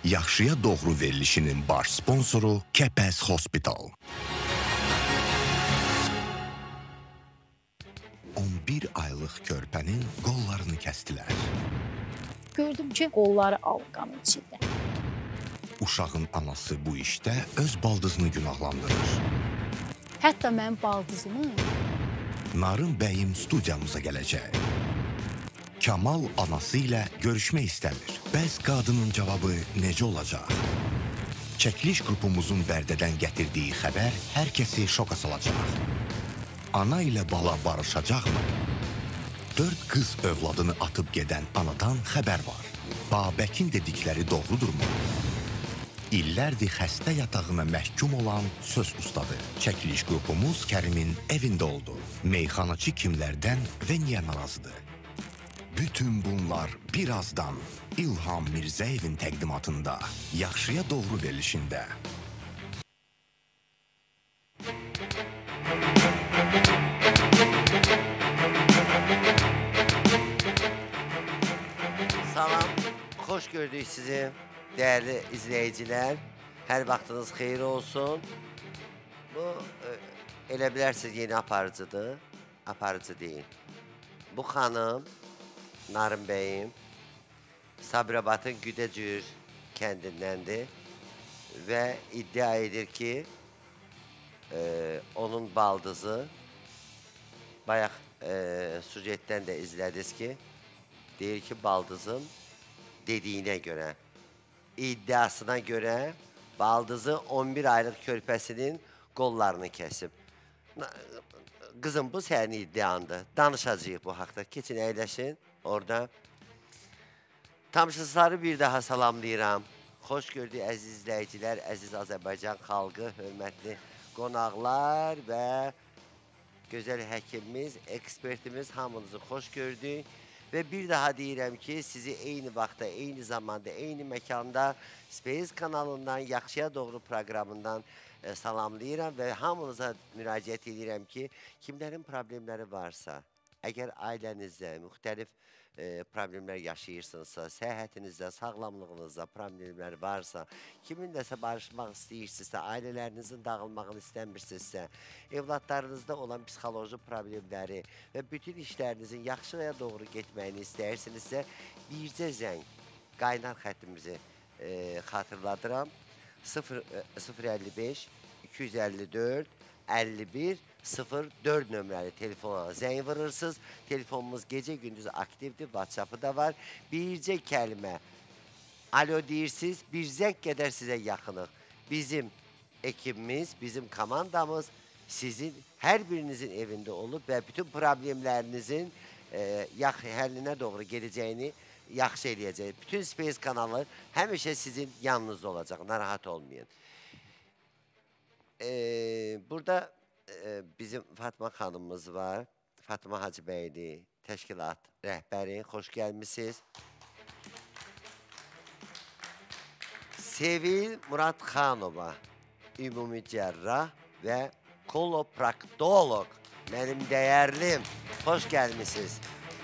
Yaxşıya doğru verilişinin baş sponsoru Kəpəz Hospital. 11 aylıq körpənin qollarını kəstilər. Gördüm ki, qolları alqanın içində. Uşağın anası bu işdə öz baldızını günahlandırır. Hətta mənim baldızımı... Narın bəyim studiyamıza gələcək. Kamal anası ilə görüşmək istəmir. Bəs qadının cavabı necə olacaq? Çəkiliş qrupumuzun Bərdədən gətirdiyi xəbər hər kəsi şoka salacaq. Ana ilə bala barışacaqmı? 4 qız övladını atıb gedən anadan xəbər var. Babəkin dedikləri doğrudurmu? İllərdir xəstə yatağına məhkum olan söz ustadı. Çəkiliş qrupumuz Kərimin evində oldu. Meyxanaçı kimlərdən və niyə narazıdır? Bütün bunlar birazdan İlham Mirzəyevin təqdimatında, Yaxşıya doğru verilişində. Salam, xoş gördük sizi, değerli izleyiciler. Her vaxtınız xeyir olsun. Bu, elə bilərsiniz, yeni aparıcıdır. Aparıcı değil. Bu xanım, Narın bəyim, Sabirabadın Güdəcür kəndindəndir və iddia edir ki, onun baldızı, bayaq sujetdən də izlədiniz ki, deyir ki, baldızın dediyinə görə, iddiasına görə baldızı 11 aylıq körpəsinin qollarını kəsib. Qızım, bu sənin iddiandır. Danışacağıq bu haqda. Keçin, əyləşin. Orada tamaşaçıları bir daha salamlayıram. Xoş gördük əziz izləyicilər, əziz Azərbaycan xalqı, hörmətli qonaqlar və gözəl həkimimiz, ekspertimiz, hamınızı xoş gördük. Və bir daha deyirəm ki, sizi eyni vaxtda, eyni zamanda, eyni məkanda Space kanalından, Yaxşıya Doğru proqramından salamlayıram və hamınıza müraciət edirəm ki, kimlərin problemləri varsa, əgər ailənizdə müxtəlif problemlər yaşayırsınızsa, səhhətinizdə, sağlamlığınızda problemlər varsa, kiminləsə barışmaq istəyirsinizsə, ailələrinizin dağılmağını istəmirsinizsə, evlatlarınızda olan psixoloji problemləri və bütün işlərinizin yaxşıya doğru getməyini istəyirsinizsə, bircə zəng, qaynar xəttimizi xatırladıram. 055 254 51 04 nömrəli telefona zəng vurırsınız. Telefonumuz gecə-gündüz aktivdir, WhatsApp-ı da var. Bircə kəlmə, alo deyirsiniz, bir zəng qədər sizə yaxınıq. Bizim ekibimiz, bizim komandamız sizin hər birinizin evində olub və bütün problemlərinizin həllinə doğru geləcəyini yaxşı eləyəcək. Bütün Space kanalı həmişə sizin yanınızda olacaq, narahat olmayın. Burada bizim Fatma xanımımız var. Fatma Hacıbəyli, təşkilat rəhbəri, xoş gəlmişsiniz. Sevil Muradxanova, ümumi cərrah və kolopraktolog, mənim dəyərlim, xoş gəlmişsiniz.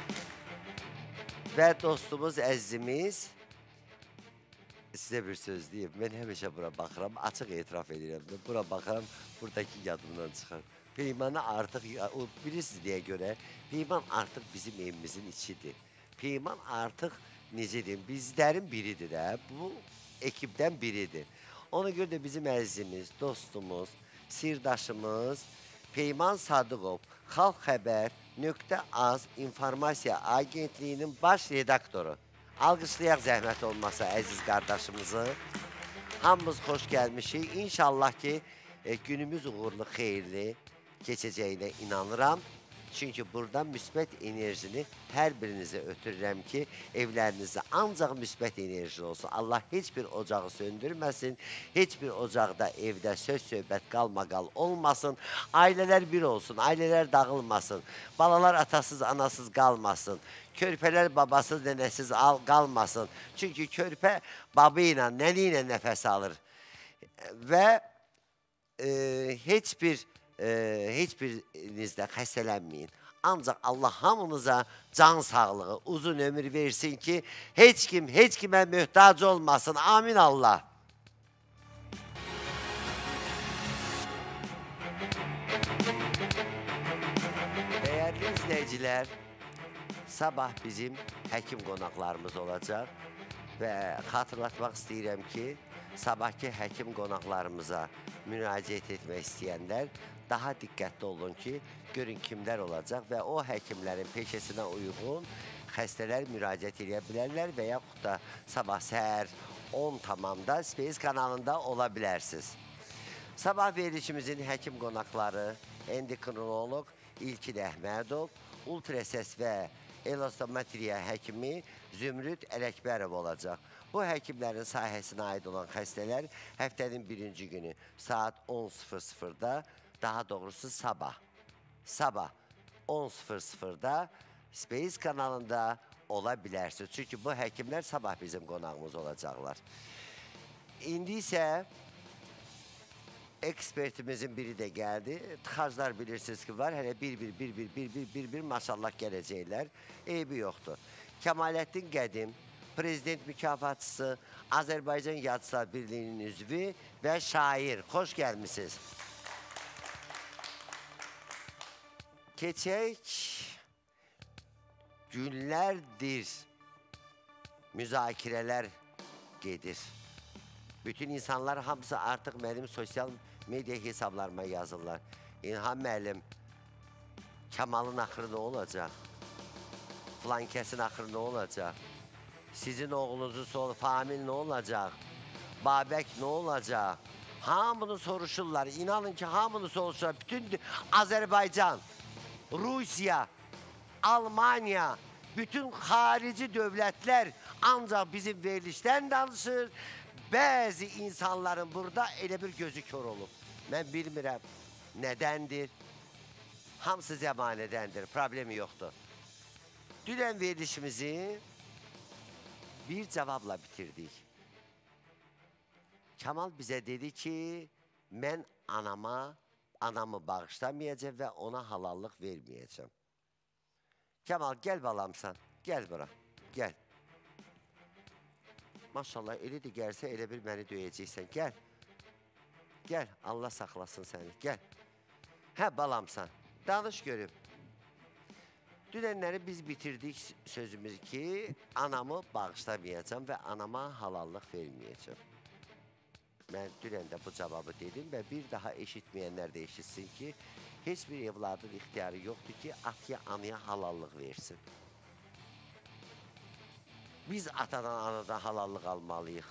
Və dostumuz, əzizimiz, sizə bir söz deyim, mən həmişə bura baxıram, açıq etiraf edirəm, bura baxıram, buradakı yadımdan çıxar. Peymanı artıq, bilirsiniz deyə görə, Peyman artıq bizim evimizin içidir. Peyman artıq, necə deyim, bizlərin biridir də, bu ekibdən biridir. Ona görə də bizim əzizimiz, dostumuz, sirdaşımız, Peyman Sadıqov, Xalq Xəbər.az informasiya agentliyinin baş redaktoru. Alqışlayaq zəhmət olmasa əziz qardaşımızı. Hamımız xoş gəlmişik. İnşallah ki, günümüz uğurlu, xeyirli keçəcəyinə inanıram. Çünki burada müsbət enerjini hər birinizə ötürürəm ki, evlərinizdə ancaq müsbət enerji olsun. Allah heç bir ocağı söndürməsin, heç bir ocaqda evdə söz-söhbət qalmaqal olmasın, ailələr bir olsun, ailələr dağılmasın, balalar atasız, anasız qalmasın, körpələr babasız, nənəsiz qalmasın. Çünki körpə babı ilə, nəni ilə nəfəs alır və heç birinizdə xəstələnməyin. Ancaq Allah hamınıza can sağlığı, uzun ömür versin ki heç kimə möhtac olmasın. Amin Allah. Değerli izleyiciler, sabah bizim həkim qonaqlarımız olacaq və xatırlatmaq istəyirəm ki, sabahki həkim qonaqlarımıza müraciət etmək istəyənlər daha diqqətli olun ki, görün kimlər olacaq və o həkimlərin peşəsinə uyğun xəstələr müraciət edə bilərlər və yaxud da sabah səhər 10 tamamda Space kanalında ola bilərsiniz. Sabah verilişimizin həkim qonaqları endokrinoloq İlkin Əhmədov, ultrasəs və elastometriya həkimi Zümrüd Ələkbərov olacaq. Bu həkimlərin sahəsinə aid olan xəstələr həftənin birinci günü saat 10:00-da, daha doğrusu sabah 10:00-da Space kanalında ola bilərsiniz. Çünki bu həkimlər sabah bizim qonağımız olacaqlar. İndi isə ekspertimizin biri də gəldi. Tıxaclar bilirsiniz ki var. Hələ bir maşallah gələcəklər. Eybi yoxdur. Kəmaləddin Qədim, prezident mükafatçısı, Azərbaycan Yazıçılar Birliyinin üzvü və şair. Xoş gəlmişsiniz. Keçək günlərdir müzakirələr gedir. Bütün insanlar hamısı artıq mənim sosial media hesablarıma yazırlar. İlham müəllim, Kəmalın axırı nə olacaq? Flankəsin axırı nə olacaq? Sizin oğlunuzun sonu Famil nə olacaq? Babək nə olacaq? Hamını soruşurlar. İnanın ki, hamını soruşurlar. Bütün Azərbaycan, Rusiya, Almanya, bütün xarici dövlətlər ancaq bizim verilişdən danışır. Bəzi insanların burada elə bir gözü kör olub. Mən bilmirəm, nədəndir? Hamısı zəmanədəndir, problemi yoxdur. Dünən verilişimizi bir cavabla bitirdik. Kəmal bizə dedi ki, mən anamı bağışlamayacağım və ona halallıq verməyəcəm. Kəmal, gəl balamsan, gəl bura, gəl. Maşallah, elə də gəlsə, elə bir məni döyəcəksən. Gəl. Gəl, Allah saxlasın səni. Gəl. Hə, balamsan. Danış görüm. Dünənləri biz bitirdik sözümüzü ki, anamı bağışlamayacağım və anama halallıq verməyəcəm. Mən dünən də bu cavabı dedim və bir daha eşitməyənlər də eşitsin ki, heç bir evladın ixtiyarı yoxdur ki, atya, anaya halallıq versin. Biz atadan, anadan halallıq almalıyıq.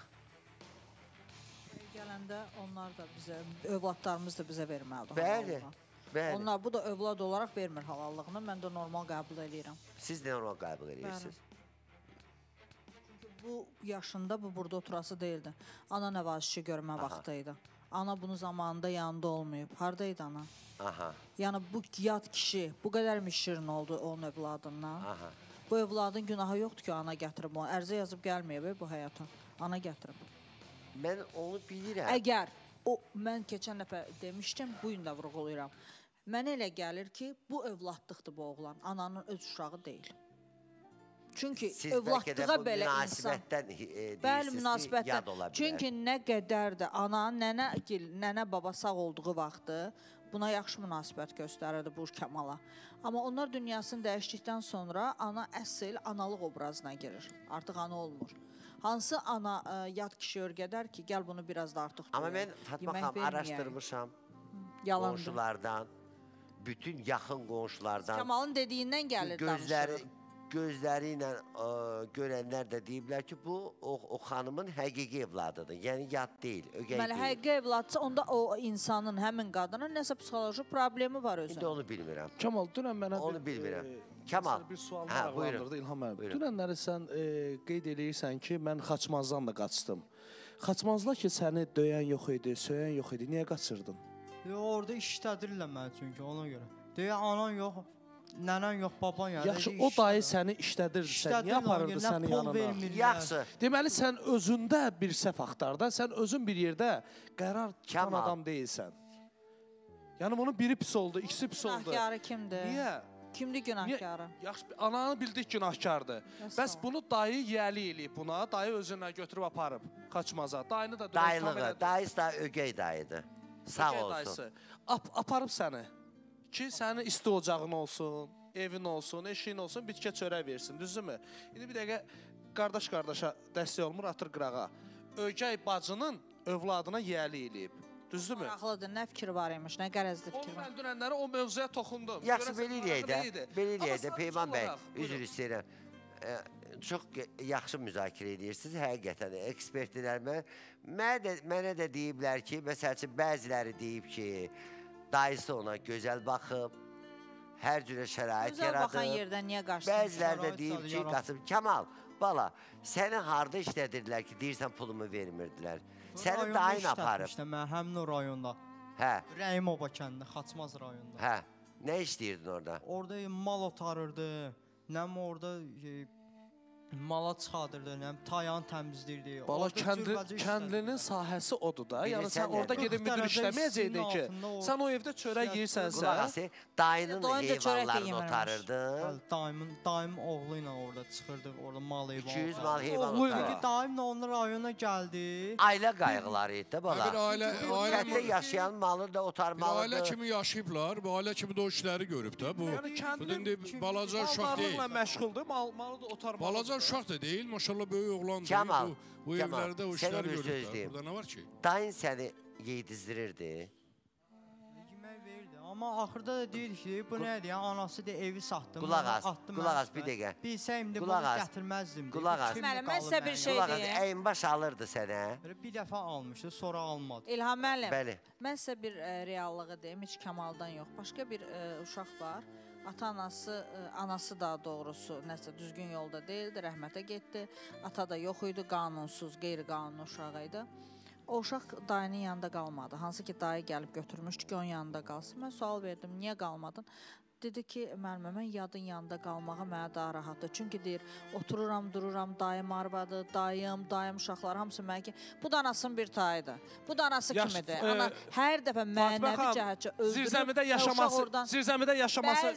Gələndə onlar da bizə, övladlarımız da bizə verməlidir. Bəli, bəli. Onlar, bu da övlad olaraq vermir halallığını, mən də normal qəbul edirəm. Siz də normal qəbul edirsiniz? Çünki bu yaşında, bu burada oturası deyildi. Ana nəvazişi görmə vaxtıydı. Ana bunun zamanında yanında olmayıb. Haradaydı ana? Aha. Yəni bu yad kişi bu qədər şirin oldu onun övladından. Aha. Bu övladın günahı yoxdur ki, ana gətirib onu. Ərzə yazıb gəlməyib bu həyata. Ana gətirib. Mən onu bilirəm. Əgər mən keçən dəfə demişdim, bu gün də vurğulayıram. Mənə elə gəlir ki, bu övladlıqdır bu oğlan. Ananın öz uşağı deyil. Çünki övladlığa belə insan... Bəli, münasibətdən. Çünki nə qədər də ana, nənə baba sağ olduğu vaxtı buna yaxşı münasibət göstərirdi bu Kəmala. Amma onlar dünyasını dəyişdikdən sonra ana əsl analıq obrazına girir. Artıq ana olmur. Hansı ana yad kişi örgədər ki, gəl bunu biraz da artıq amma mən Fatma xanım araşdırmışam qonşulardan, bütün yaxın qonşulardan. Kəmalın dediyindən gəlir danışırıq. Gözləri ilə görənlər də deyiblər ki, bu o xanımın həqiqi evladıdır. Yəni yad deyil, ögey deyil. Həqiqi evladsa, onda o insanın, həmin qadının nəsə psixoloji problemi var özünün. İndi onu bilmirəm. Kəmal, dünən mənə bir sual maraqlandırdı İlham müəllim. Dünənləri sən qeyd eləyirsən ki, mən Xaçmazdan da qaçdım. Xaçmazda ki, səni döyən yox idi, söyən yox idi. Niyə qaçırdın? Orada işlədirlər mənə çünki ona görə. Deyə anan yox, nənən yox, baban yəni. Yaxşı, o dayı səni işlədirdi, niyə aparırdı səni yanına? Yaxşı. Deməli, sən özündə bir səhv axtarda, sən özün bir yerdə qərar tutan adam deyilsən. Yəni, bunun biri pis oldu, ikisi pis oldu. Günahkarı kimdir? Niyə? Kimdir günahkarı? Yaxşı, ananı bildik günahkardır. Bəs bunu dayı yəli eləyib buna, dayı özünlə götürüb aparıb Xaçmaza. Dayını da Dayılığı, dayısı da ögey dayıdır. Sağ olsun. Aparıb səni ki, sənin isti ocağın olsun, evin olsun, eşiyin olsun, bitkə çörək versin, düzdürmü? İndi bir dəqiqə qardaş-qardaşa dəstək olmur, atır qırağa. Ögey bacının övladına yəli eləyib. Düzdürmü? Maraqlıdır, nə fikir var imiş, nə qərəzli fikir var. Mən dünənləri o mövzuya toxundum. Yaxşı, belə eləyək də, Peyman bəy, üzr istəyirəm. Çox yaxşı müzakirə edirsiniz, həqiqətən ekspertlərimə. Mənə də deyiblər ki, məsəl üçün bəziləri deyib ki, dayısı ona gözəl baxıb, hər cürə şərait Gözəl yaradıb. baxan yerdən niyə qaçsın? Bəziləri də deyib ki, qaçıb. Kəmal, bala, səni harada işlədirdilər ki, deyirsən pulumu vermirdilər. Səni dayın aparıb. Həmin o rayonda. Hə. Rəhimova kəndində, Xaçmaz rayonunda. Hə. Nə işləyirdin orada? Orada mal otarırdı. Nəm orada mala çıxadırdı, nəm tayan təmizləyirdi. Bala, kəndlinin sahəsi odur da. Yəni sən orada gedib müdür işləməyəcəkdin ki, sən o evdə çörək yeyirsənsə. Qulaq ası, dayının heyvanlarını otarırdı. Dayım oğlu ilə orada çıxırdı, orada mal heyvan. 200 mal heyvan otarırdı. Dayım da onun rayona gəldi. Ailə qayğıları idi da bala. Kənddə yaşayan malı da otarmalıdır. Bir ailə kimi yaşayıblar, bu ailə kimi də o işləri görüb də. Bu indi balaca uşaq deyil. Mallarla məşğuldur, malı da otarmalıdır. Balaca uşaq da deyil, maşallah böyük oğlandır. Kəmal, bu evlərdə o işləri görüb də. Burada nə var ki? Dayın səni yeydizdirirdi. Yemək verirdi, amma axırda da deyir ki, bu nədir ya, anası da evi satdı. Qulaq as, bir dəqiqə. Bilsəyim də bunu gətirməzdim. Qulaq as. Müəllim, mən sizə bir şey Qulaq as, deyim. əyin-baş alırdı sənə. Bir dəfə almışdı, sonra almadı. İlham müəllim, Bəli. mən sizə bir reallığı deyim, heç Kamaldan yox. Başqa bir uşaq var. Ata-anası, anası daha doğrusu nəsə düzgün yolda deyildi, rəhmətə getdi. Ata da yox idi, qanunsuz, qeyri-qanuni uşaq idi. O uşaq dayının yanında qalmadı. Hansı ki, dayı gəlib götürmüşdü ki, onun yanında qalsın. Mən sual verdim, niyə qalmadın? Dedi ki, müəllimə, mən yadın yanında qalmağa mənə daha rahatdır. Çünki deyir, otururam, dururam, dayım arvadı, dayım uşaqlar, hamısı mənə ki, bu da anasının bir tayıdır. Bu da anası kimidir. Ana hər dəfə mənəvi cəhətcə öldürür. Zirzəmidə yaşaması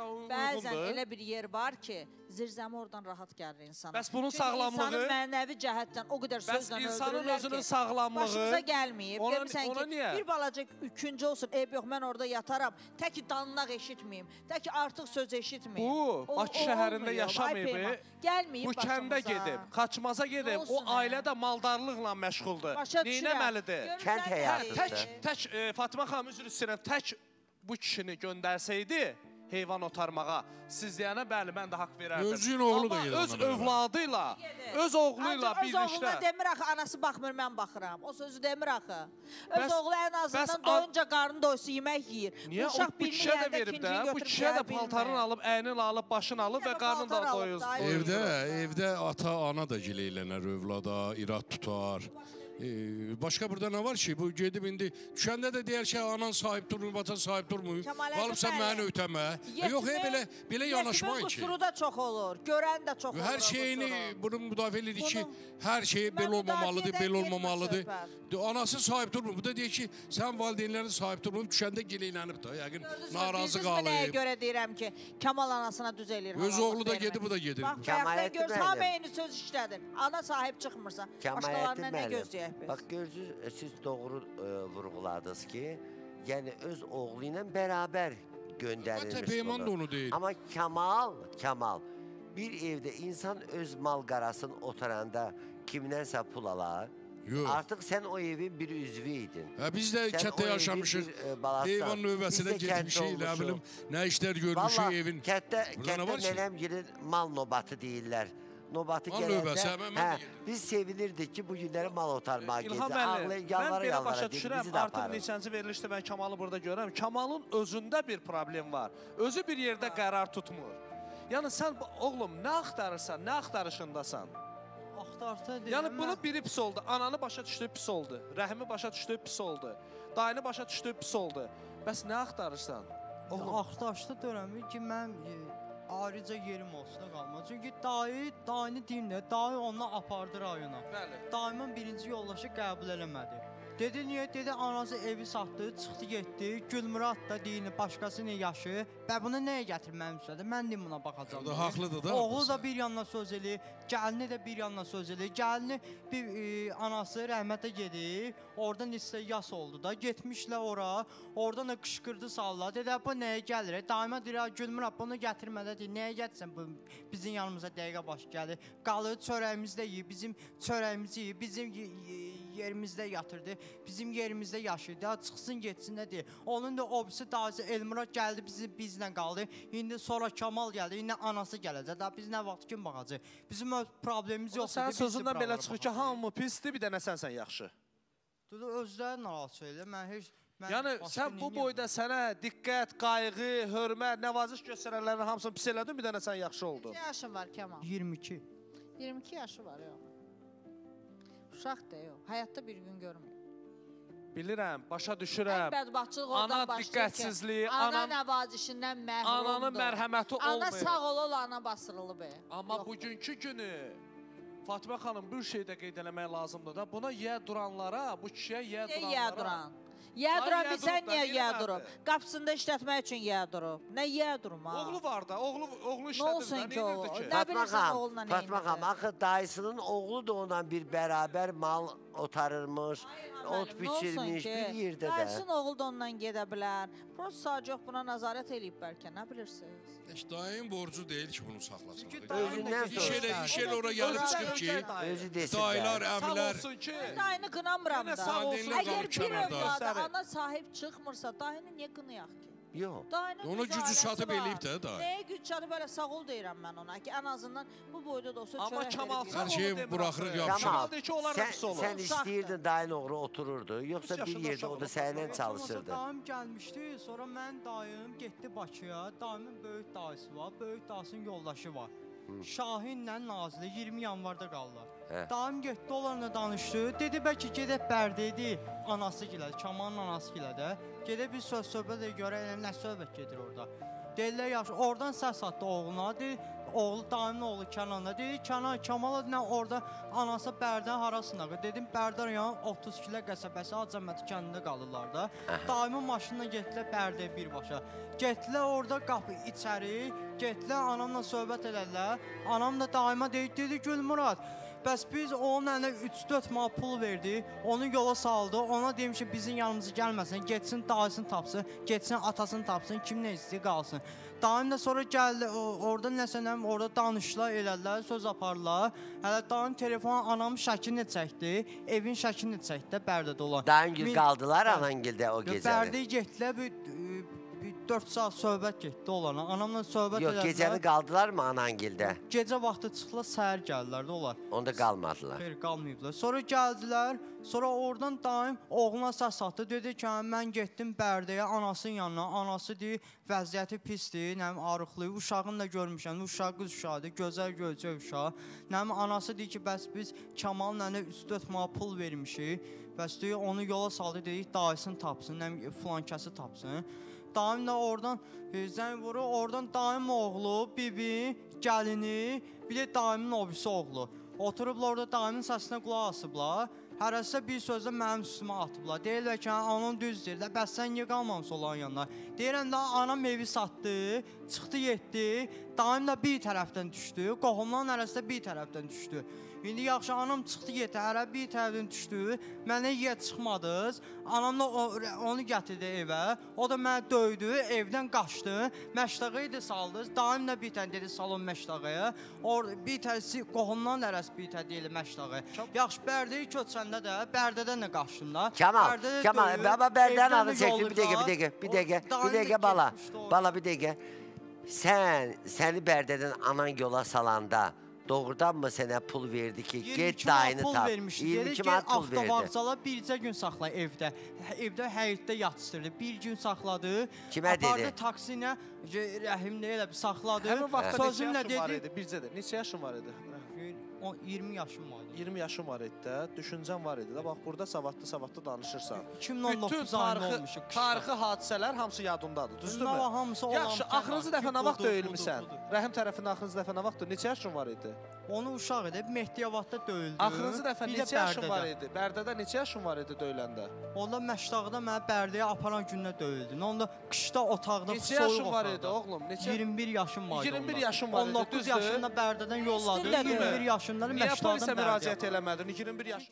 Bəzən elə bir yer var ki, zirzəmi oradan rahat gəlir insana. Bəs bunun sağlamlığı? İnsanın mənəvi cəhətdən o qədər sözlə öldürürlər ki, insanın özünün sağlamlığı başımıza gəlməyib. Demirsən ki, bir balaca üçüncü olsun, eyb yox, mən orada yataram, tək ki, danlaq eşitməyim, tək ki, artıq söz eşitməyim. Bu, Bakı şəhərində yaşamayıb, bu kəndə gedib, Xaçmaza gedib, o ailə də maldarlıqla məşğuldur. Neynəməlidir? Kənd həyatıdır. Tək, Fatıma xanım, üzr istəyirəm, tək bu kişini göndərsəydi, heyvan otarmağa, siz deyənə, bəli, mən də haqq verərdim. Özün oğlu da gedir. Amma öz övladıyla, öz oğluyla birlikdə. Öz oğluna demir axı, anası baxmır, mən baxıram. O sözü demir axı. Öz oğlu ən azından doyunca qarnı doysa yemək yeyir. Niyə? O bu kişiyə də verib də, bu kişiyə də paltarını alıb, əynini alıb, başını alıb və qarnını da doyur. Evdə ata, ana da gileylənər övlada, irad tutar. Başqa burada nə var ki, bu gedib indi düşəndə də deyər ki, anan sahib durmur, vatan sahib durmur. Qalıbsan məni ötəmə. Yox, belə yanaşmayın ki. Yetimin qusuru da çox olur, görən də çox olur. Hər şeyini bunun müdafiə edir ki, hər şey belə olmamalıdır, belə olmamalıdır. Anası sahib durmur. Bu da deyir ki, sən valideynlərin sahib durmur, düşəndə gileylənib da, yəqin narazı qalıb. Nəyə görə deyirəm ki, Kamal anasına düz eləyir. Öz oğlu da gedib, bu da gedir. Bax, bayaqdan görürsən, hamı eyni söz işlədir. Ana sahib çıxmırsa, başqalarına nə gözləyək? Bax, görürsünüz, siz doğru vurğuladınız ki, yəni öz oğlu ilə bərabər göndərilmiş bunu. Amma Kamal, bir evdə insan öz mal-qarasını otaranda kimdənsə pul alar, artıq sən o evin bir üzvü idin. Biz də kətdə yaşamışıq, heyvan növbəsinə getmişik, nə bilim, nə işlər görmüşük evin. Kətdə nənəm girir, mal nobatı deyirlər. Nobatı gələndə, biz sevinirdik ki, bu günləri mal otarmağa gecə. İlham müəllim, mən belə başa düşürəm, artıq neçənci verilişdə mən Kamalı burada görürəm. Kamalın özündə bir problem var. Özü bir yerdə qərar tutmur. Yəni sən, oğlum, nə axtarırsan, nə axtarışındasan? Yəni bunu biri pis oldu, ananı başa düşdüyü pis oldu, rəhimi başa düşdüyü pis oldu, dayını başa düşdüyü pis oldu. Bəs nə axtarırsan? Axtarışda dönəmi ki, mən ayrıca yerim olsun da qalmaz. Çünki dayını deyim də, dayı ondan apardı rayona. Dayımın birinci yoldaşı qəbul eləmədi. Dedi niyə? Dedi anası evi satdı, çıxdı getdi. Gülmurad da deyir başqasının yaşı. Və bunu nəyə gətirməm istədi? Mən deyim buna baxacağam. O da haqlıdır da. Oğlu da bir yandan söz eləyir, gəlini də bir yandan söz eləyir. Gəlini bir anası rəhmətə gedib, oradan isə yas oldu da. Getmişlər ora, oradan da qışqırdı sallar. Dedi bu nəyə gəlir? Daima deyir Gülmurad bunu gətirmədə deyir. Nəyə gətirsən bu bizim yanımıza dəqiqə baş gəlir. Qalır çörəyimizdə yeyir, bizim çörəyimizi yeyir, bizim yerimizdə yatırdı, bizim yerimizdə yaşaydı, çıxsın getsin də deyir. Onun da obisi dayısı Elmurad gəldi, bizlə qaldı. İndi sonra Kamal gəldi, indi anası gələcək. Daha biz nə vaxt kim baxacaq? Bizim öz problemimiz yoxdur. Sənin sözündən belə çıxır ki, hamı pisdir, bir dənə sən yaxşı. Özləri narahat söylə, mən heç... Yəni, sən bu boyda sənə diqqət, qayğı, hörmət, nəvaziş göstərənlərin hamısını pis elədin, bir dənə sən yaxşı oldun. Ne yaşın var Kemal? 22. 22 yaşı var, yox. Uşaq da yox, həyatda bir gün görmür. Bilirəm, başa düşürəm. Ən bədbaxtçılıq oradan başlayır ki, diqqətsizliyi, ana nəvazişindən məhrumdur. Ananın mərhəməti olmayır. Ana sağ ol, ana basırılı be. Amma bugünkü günü Fatma xanım bir şey də qeyd eləmək lazımdır da. Buna yə duranlara, bu kişiyə yə duranlara... Yə duran? Yə duran bilsən niyə yə durub? Qapısında işlətmək üçün yə durub. Nə yə durum ha? Oğlu var da, oğlu işlədir. Nə olsun ki o? Fatma xanım, axı dayısının oğlu da ondan bir bərabər mal otarırmış, ot biçirmiş bir yerdə də. Dayısının oğlu da ondan gedə bilər. Prost sadəcə yox buna nəzarət eləyib bəlkə, nə bilirsiniz? Dayın borcu deyil ki bunu saxlasın. Özündən sonra. İş elə ora gəlib çıxıb ki, Özü desin dayılar, də. əmlər... Sağ olsun ki... Dayını qınamıram da. Əgər bir kənarda. övlada ana sahib çıxmırsa, dayını niyə qınayaq ki? Yox. Ona gücü çatıb eləyib də dayı. Nəyə güc çatıb elə sağ ol deyirəm mən ona ki, ən azından bu boyda da olsa çörək Amma Kamal verib. Hər şeyi buraxırıq yapışırıq. Kamal deyir ki, onlar da pis olur. Sən istəyirdin dayın oğlu otururdu, yoxsa bir yerdə o da səninlə çalışırdı. Dayım gəlmişdi, sonra mən dayım getdi Bakıya. Dayımın böyük dayısı var, böyük dayısının yoldaşı var. Şahinlə Nazlı 20 yanvarda qaldılar. Dayım getdi, onlarla danışdı. Dedi bəlkə gedək Bərdəydi, anası gilədi, Kamalın anası gilədi. Gedək bir söz-söhbət görə, nə söhbət gedir orada. Deyirlər yaxşı, oradan səs atdı oğluna, oğlu dayımın oğlu Kənan'a, dedi Kamala nə orada anası Bərdən harasındadır. Dedim Bərdən yan 30 kilo qəsəbəsi Acaməti kəndində qalırlar da. Dayımın maşınla getdilər Bərdəyə birbaşa. Getdilər orada qapı içəri, getdilər anamla söhbət edərlər. Anam da dayıma dedi Gülmurad, bəs biz onun əlinə 3-4 mal pul verdi, onu yola saldı, ona demiş ki bizim yanımıza gəlməsin, getsin dayısını tapsın, getsin atasını tapsın, kim nə istəyir qalsın. Dayım da sonra gəldi, orada nəsənəm, orada danışdılar, elədilər, söz apardılar. Hələ dayım telefonu anamın şəklini çəkdi, evin şəklini çəkdi də Bərdədə olan. Dayın qaldılar anangildə o gecəni. Bərdəyə getdilər, bir 4 saat söhbət getdi olana, anamla söhbət elədilər. Yox, gecəni qaldılar mı anangildə? Gecə vaxtı çıxdılar, səhər gəldilər də onlar. Onda qalmadılar. Xeyr, qalmayıblar. Sonra gəldilər, sonra oradan dayım oğluna səs atdı. Dedi ki, mən getdim Bərdəyə anasının yanına. Anası deyir, vəziyyəti pisdir, nəm arıqlayıb. Uşağını da görmüşəm, uşaq qız uşaqdır, gözəl görəcək uşaq. Nəm anası deyir ki, bəs biz Kamalın əlinə 3-4 mal pul vermişik. Bəs deyir, onu yola saldı, deyir, dayısını tapsın, nəm filankəsi tapsın. Dayım da oradan zəng vurur, oradan dayım oğlu, bibi, gəlini, bir də dayımın obisi oğlu. Oturublar orada dayımın səsinə qulaq asıblar. Hərəsə bir sözlə mənim üstümə atıblar. Deyirlər ki, onun düz deyirlər, bəs sən niyə qalmamış olan yanına? Deyirəm də, anam evi satdı, çıxdı, getdi, dayım da bir tərəfdən düşdü, qohumların arasında bir tərəfdən düşdü. İndi yaxşı, anam çıxdı, getdi, hərə bir tərəfdən düşdü, mənə yer çıxmadınız, anam da onu gətirdi evə, o da mənə döydü, evdən qaçdı, məştəqəyi də saldınız, dayım da bir tən dedi salon məştəqəyə, bir tərəsi qohumların arası bir tər deyil məştəqəyə. Yaxşı, Bərdəyə köçəndə də, Bərdədən də qaçdım da. Kamal, baba Bərdədən adı çəkdi, bir dəqiqə, bala bir dəqiqə. Səni Bərdədən anan yola salanda, doğrudan mı sənə pul verdi ki, get dayını tap? 22 manat pul verdi. Avtovağzala bircə gün saxlayıb evdə. Evdə həyətdə yatışdırdı. Bir gün saxladı. Kimə dedi? Apardı taksinə, Rəhim nə elə saxladı. Həmin vaxtda neçə yaşın var idi? Bircə də. Neçə yaşın var idi? 20 yaşım var. 20 yaşım var idi də, düşüncən var idi də. Bax, burada savadlı danışırsan. 2019 ayında olmuşuq. Tarixi hadisələr hamısı yadındadır, düzdürmü? Hamısı olan. Yaxşı, axırıncı dəfə nə vaxt döyülmüsən? Rəhim tərəfində axırıncı dəfə nə vaxt döyülmüsən? Neçə yaşın var idi? Onu uşaq idi, Mehdiyabadda döyüldü. Axırıncı dəfə neçə yaşın var idi? Bərdədə neçə yaşın var idi döyüləndə? Onda Məşdağda mənə Bərdəyə aparan gündə döyüldü. Onda qışda otaqda, neçə yaşın var idi oğlum? 21 yaşım var idi. 21 yaşın var idi, 19 yaşında Bərdədən yolladı, 21 yaşında Məşdağdan Niyə polisə müraciət eləmədin? 21 yaşın.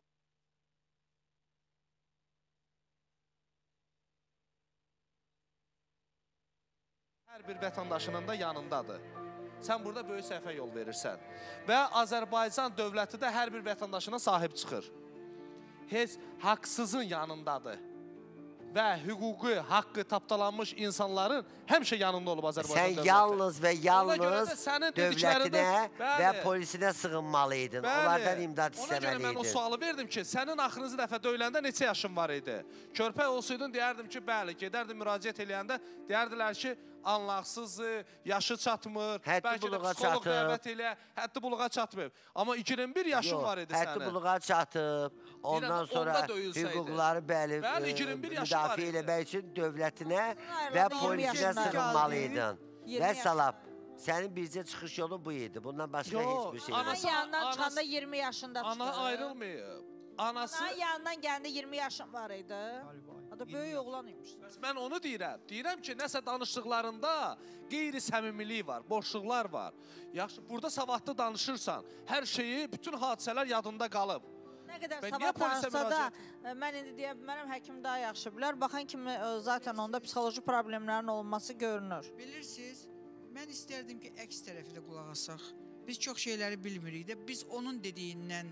Hər bir vətəndaşının da yanındadır. Sən burada böyük səhvə yol verirsən. Və Azərbaycan dövləti də hər bir vətəndaşına sahib çıxır. Heç haqsızın yanındadır. Və hüquqi, haqqı tapdalanmış insanların həmişə yanında olub Azərbaycan dövləti. Sən yalnız və yalnız dövlətinə və polisinə sığınmalıydın. Onlardan imdad istəməliydin. Ona görə mən o sualı verdim ki, sənin axırıncı dəfə döyüləndə neçə yaşın var idi? Körpə olsaydın, deyərdim ki, bəli, gedərdim müraciət eləyəndə, deyərdilər ki, anlaqsızdır, yaşı çatmır, bəlkə də psixolog dəvət elə, həddi buluğa çatmayıb. Amma 21 yaşın var idi sənin. Həddi buluğa çatıb, ondan sonra hüquqları müdafiə eləmək üçün dövlətinə və polisinə sığınmalıydın. Və salam, sənin bircə çıxış yolu bu idi. Bundan başqa heç bir şey yox. Ana yanından çıxanda 20 yaşında çıxdı. Ana ayrılmayıb. Anası... Ana yanından gəldi 20 yaşım var idi. Adı böyük oğlan imiş. Mən onu deyirəm. Deyirəm ki, nəsə danışdıqlarında qeyri-səmimilik var, boşluqlar var. Yaxşı, burada savadlı danışırsan, hər şeyi, bütün hadisələr yadında qalıb. Nə qədər savadlı danışsa da, mən indi deyə bilmərəm, həkim daha yaxşı bilər. Baxan kimi zaten onda psixoloji problemlərin olması görünür. Bilirsiniz, mən istərdim ki, əks tərəfi də qulaq asaq. Biz çox şeyləri bilmirik də, biz onun dediyindən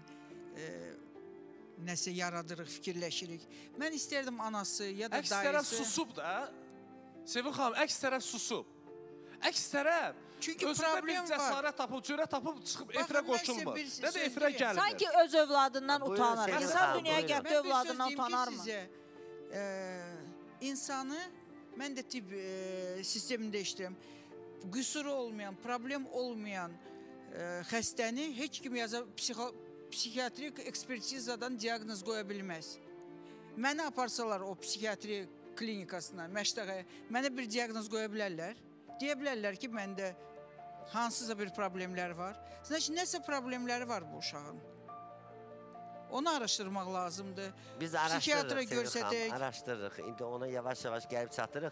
nəsə yaradırıq, fikirləşirik. Mən istərdim anası ya da dayısı... Əks tərəf susub da, Sevin xanım, əks tərəf susub. Əks tərəf özündə bir cəsarət tapıb, cürət tapıb, çıxıb efirə qoşulmur. Nə də efirə gəlmir. Sanki öz övladından utanır. İnsan dünyaya gəldi övladından utanarmı? Mən bir söz deyim ki, sizə, insanı, mən də tibb sistemində işləyirəm, qüsuru olmayan, problem olmayan xəstəni heç kim psixiatrik ekspertizadan diaqnoz qoya bilməz. Mənə aparsalar o psixiatri klinikasına, Məşdəğə, mənə bir diaqnoz qoya bilərlər. Deyə bilərlər ki, məndə hansısa bir problemlər var. Nəsə problemləri var bu uşağın. Onu araşdırmaq lazımdır. Biz araşdırırıq, indi ona yavaş-yavaş gəlib çatırıq.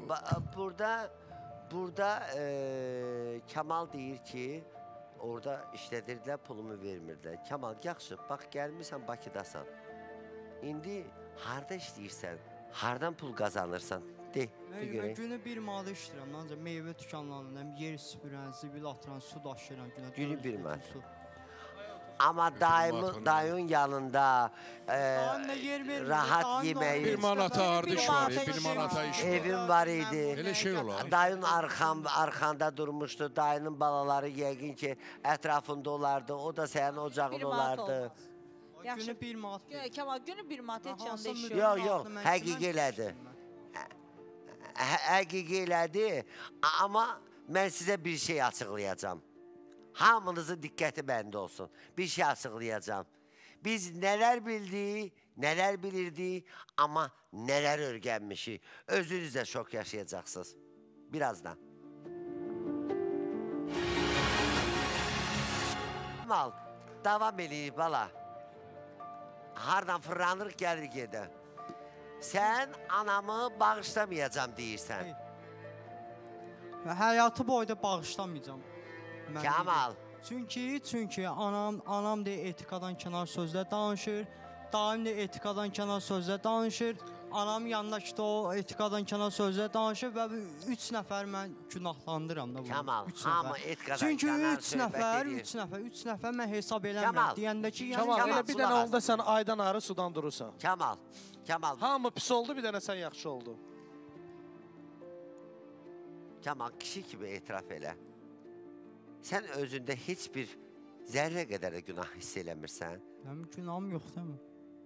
Burada Kamal deyir ki, orada işlədirdilər, pulumu vermirdilər. Kamal, yaxşı, bax, gəlmirsən Bakıdasan. İndi harada işləyirsən, hardan pul qazanırsan? De, bir görək. Günü bir manat işləyirəm, ancaq meyvə dükanlarından yer süpürən, zibil atıran, su daşıyıram günə. Günü bir manat. Amma dayın yanında rahat yeməyi... Bir manata harda iş var, bir manata iş var. Evim var idi. Elə şey olar. Dayın arxanda durmuşdu. Dayının balaları yəqin ki, ətrafında olardı. O da sənin ocağın olardı. Günü bir manat. Kemal, günü bir manat heç yanında iş yox. Yox, həqiqi elədi. Həqiqi elədi. Amma mən sizə bir şey açıqlayacağam. Hamınızın diqqəti məndə olsun. Bir şey açıqlayacağım. Biz nələr bildik, nələr bilirdik, amma nələr öyrənmişik. Özünüz də şok yaşayacaqsınız. Birazdan. Mal, davam eləyib, bala. Hardan fırlanır, gəlir gedə. Sən anamı bağışlamayacam deyirsən. Həyatı boyda bağışlamayacam. Kamal. Çünki anam da etikadan kənar sözlər danışır, daim də etikadan kənar sözlər danışır, anam yanındakı da o etikadan kənar sözlər danışır və 3 nəfər mən günahlandıram da bunu. Kamal, hamı etikadan kənar söhbət edir. 3 nəfər mən hesab eləmirəm. Deyəndə ki, Kamal, elə bir dənə oldu sən aydan arı sudan durursan. Kamal. Hamı pis oldu, bir dənə sən yaxşı oldu. Kamal, kişi kimi etiraf elə. Sən özündə heç bir zərrə qədər də günah hiss eləmirsən. Mənim günahım yox, değil mi?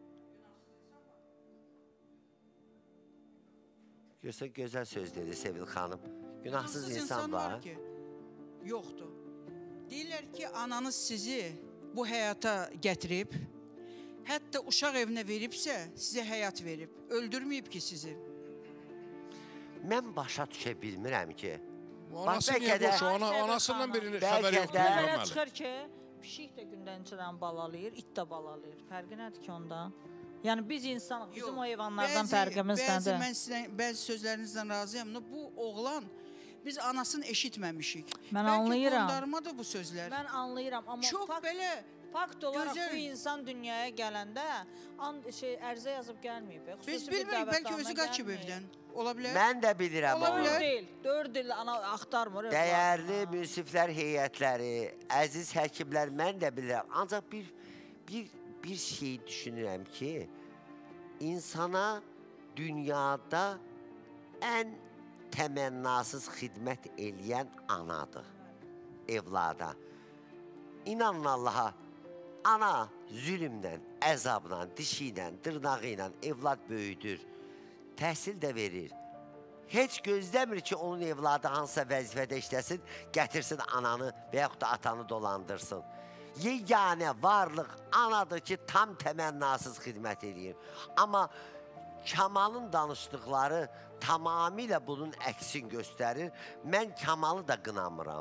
Görsən, gözəl söz dedi Sevil xanım. Günahsız insan var. Yoxdur. Deyirlər ki, ananız sizi bu həyata gətirib, hətta uşaq evinə veribsə, sizə həyat verib. Öldürməyib ki sizi. Mən başa düşə bilmirəm ki. Anası niyə boş? Anasından birini xəbər yoxdur. Belə çıxır ki, pişik də gündən içirən balalayır, it də balalayır. Fərqi nədir ki ondan? Yəni biz insanıq, bizim o heyvanlardan fərqimiz nədir? Mən sizdən bəzi sözlərinizdən razıyam. Bu oğlan, biz anasını eşitməmişik. Mən anlayıram. Bəlkə qondarmadır bu sözlər. Mən anlayıram, amma çox belə fakt olaraq bu insan dünyaya gələndə ərizə yazıb gəlməyib. Biz bilmirik, bəlkə özü qaçıb evdən. Ola bilər. Mən də bilirəm Ola onu. bilər. 4 il ana axtarmır. Dəyərli münsiflər heyətləri, əziz həkimlər, mən də bilirəm. Ancaq bir şey düşünürəm ki, insana dünyada ən təmənnasız xidmət eləyən anadır, evlada. İnanın Allaha, ana zülmlə, əzabla, dişi ilə, dırnağı ilə evlad böyüdür, təhsil də verir. Heç gözləmir ki, onun evladı hansısa vəzifədə işləsin, gətirsin ananı və yaxud da atanı dolandırsın. Yeganə varlıq anadır ki, tam təmənnasız xidmət edir. Amma Kamalın danışdıqları tamamilə bunun əksin göstərir. Mən Kamalı da qınamıram.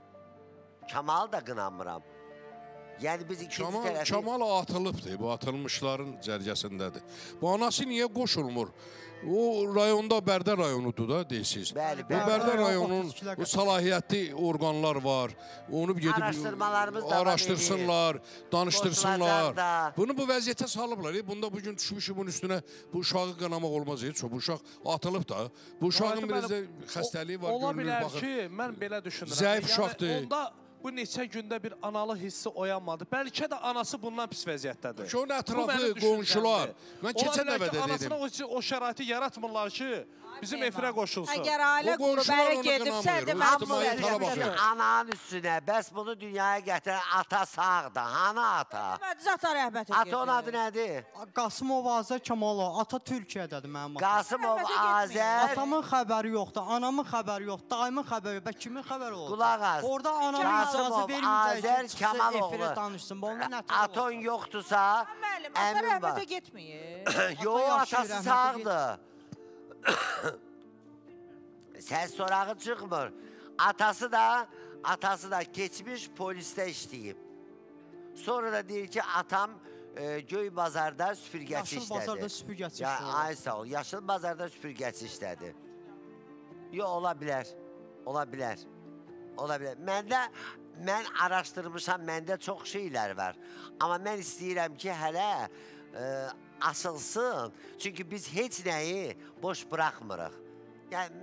Kamalı da qınamıram. Yəni biz ikinci tərəfi... Kamal atılıbdır, bu atılmışların cərgəsindədir. Bu anası niyə qoşulmur? O rayonda Bərdə rayonudur da deyirsiniz. Bəli, bu Bərdə rayonunun salahiyyətli orqanlar var. Onu gedib araşdırsınlar, danışdırsınlar. Bunu bu vəziyyətə salıblar. Bunda bugün düşmüşük bunun üstünə bu uşağı qanamaq olmaz. Bu uşaq atılıb da. Bu uşağın birində xəstəliyi var. Ola bilər ki, mən belə düşünürəm. Zəif uşaqdır. Bu neçə gündə bir analı hissi oyanmadı. Bəlkə də anası bundan pis vəziyyətdədir. Onun ətraflı qonşular. Mən keçən dəfə də dedim. Anasına o şəraiti yaratmırlar ki, bizim efirə qoşulsun. Əgər ailə qrubu belə gedibsə, deməli ananın üstünə, bəs bunu dünyaya gətirən ata sağdır. Hanı ata? Zata rəhbət edir. Ata onun adı nədir? Qasımov Azər Kamalov. Ata Türkiyədədir mənim atam. Qasımov Azər. Atamın xəbəri yoxdur, anamın xəbəri yoxdur, dayımın xəbəri yoxdur. Bə kimin xəbəri olacaq? Qulaq az. Orada anamın Qasımov Azər Kamaloğlu. Aton yoxdursa, əmin var. Rəhbətə getməyir. Yox, atası sağdır. Səs sorağı çıxmır. Atası da keçmiş polisdə işləyib. Sonra da deyir ki, atam Göy Bazarda süpürgəçi işlədi. Yaşıl Bazarda süpürgəçi işlədi. Ay sağ ol, Yaşıl Bazarda süpürgəçi işlədi. Yox, ola bilər. Ola bilər. Ola bilər. Mən araşdırmışam, məndə çox şeylər var. Amma mən istəyirəm ki, hələ açılsın. Çünki biz heç nəyi boş buraxmırıq. Yəni,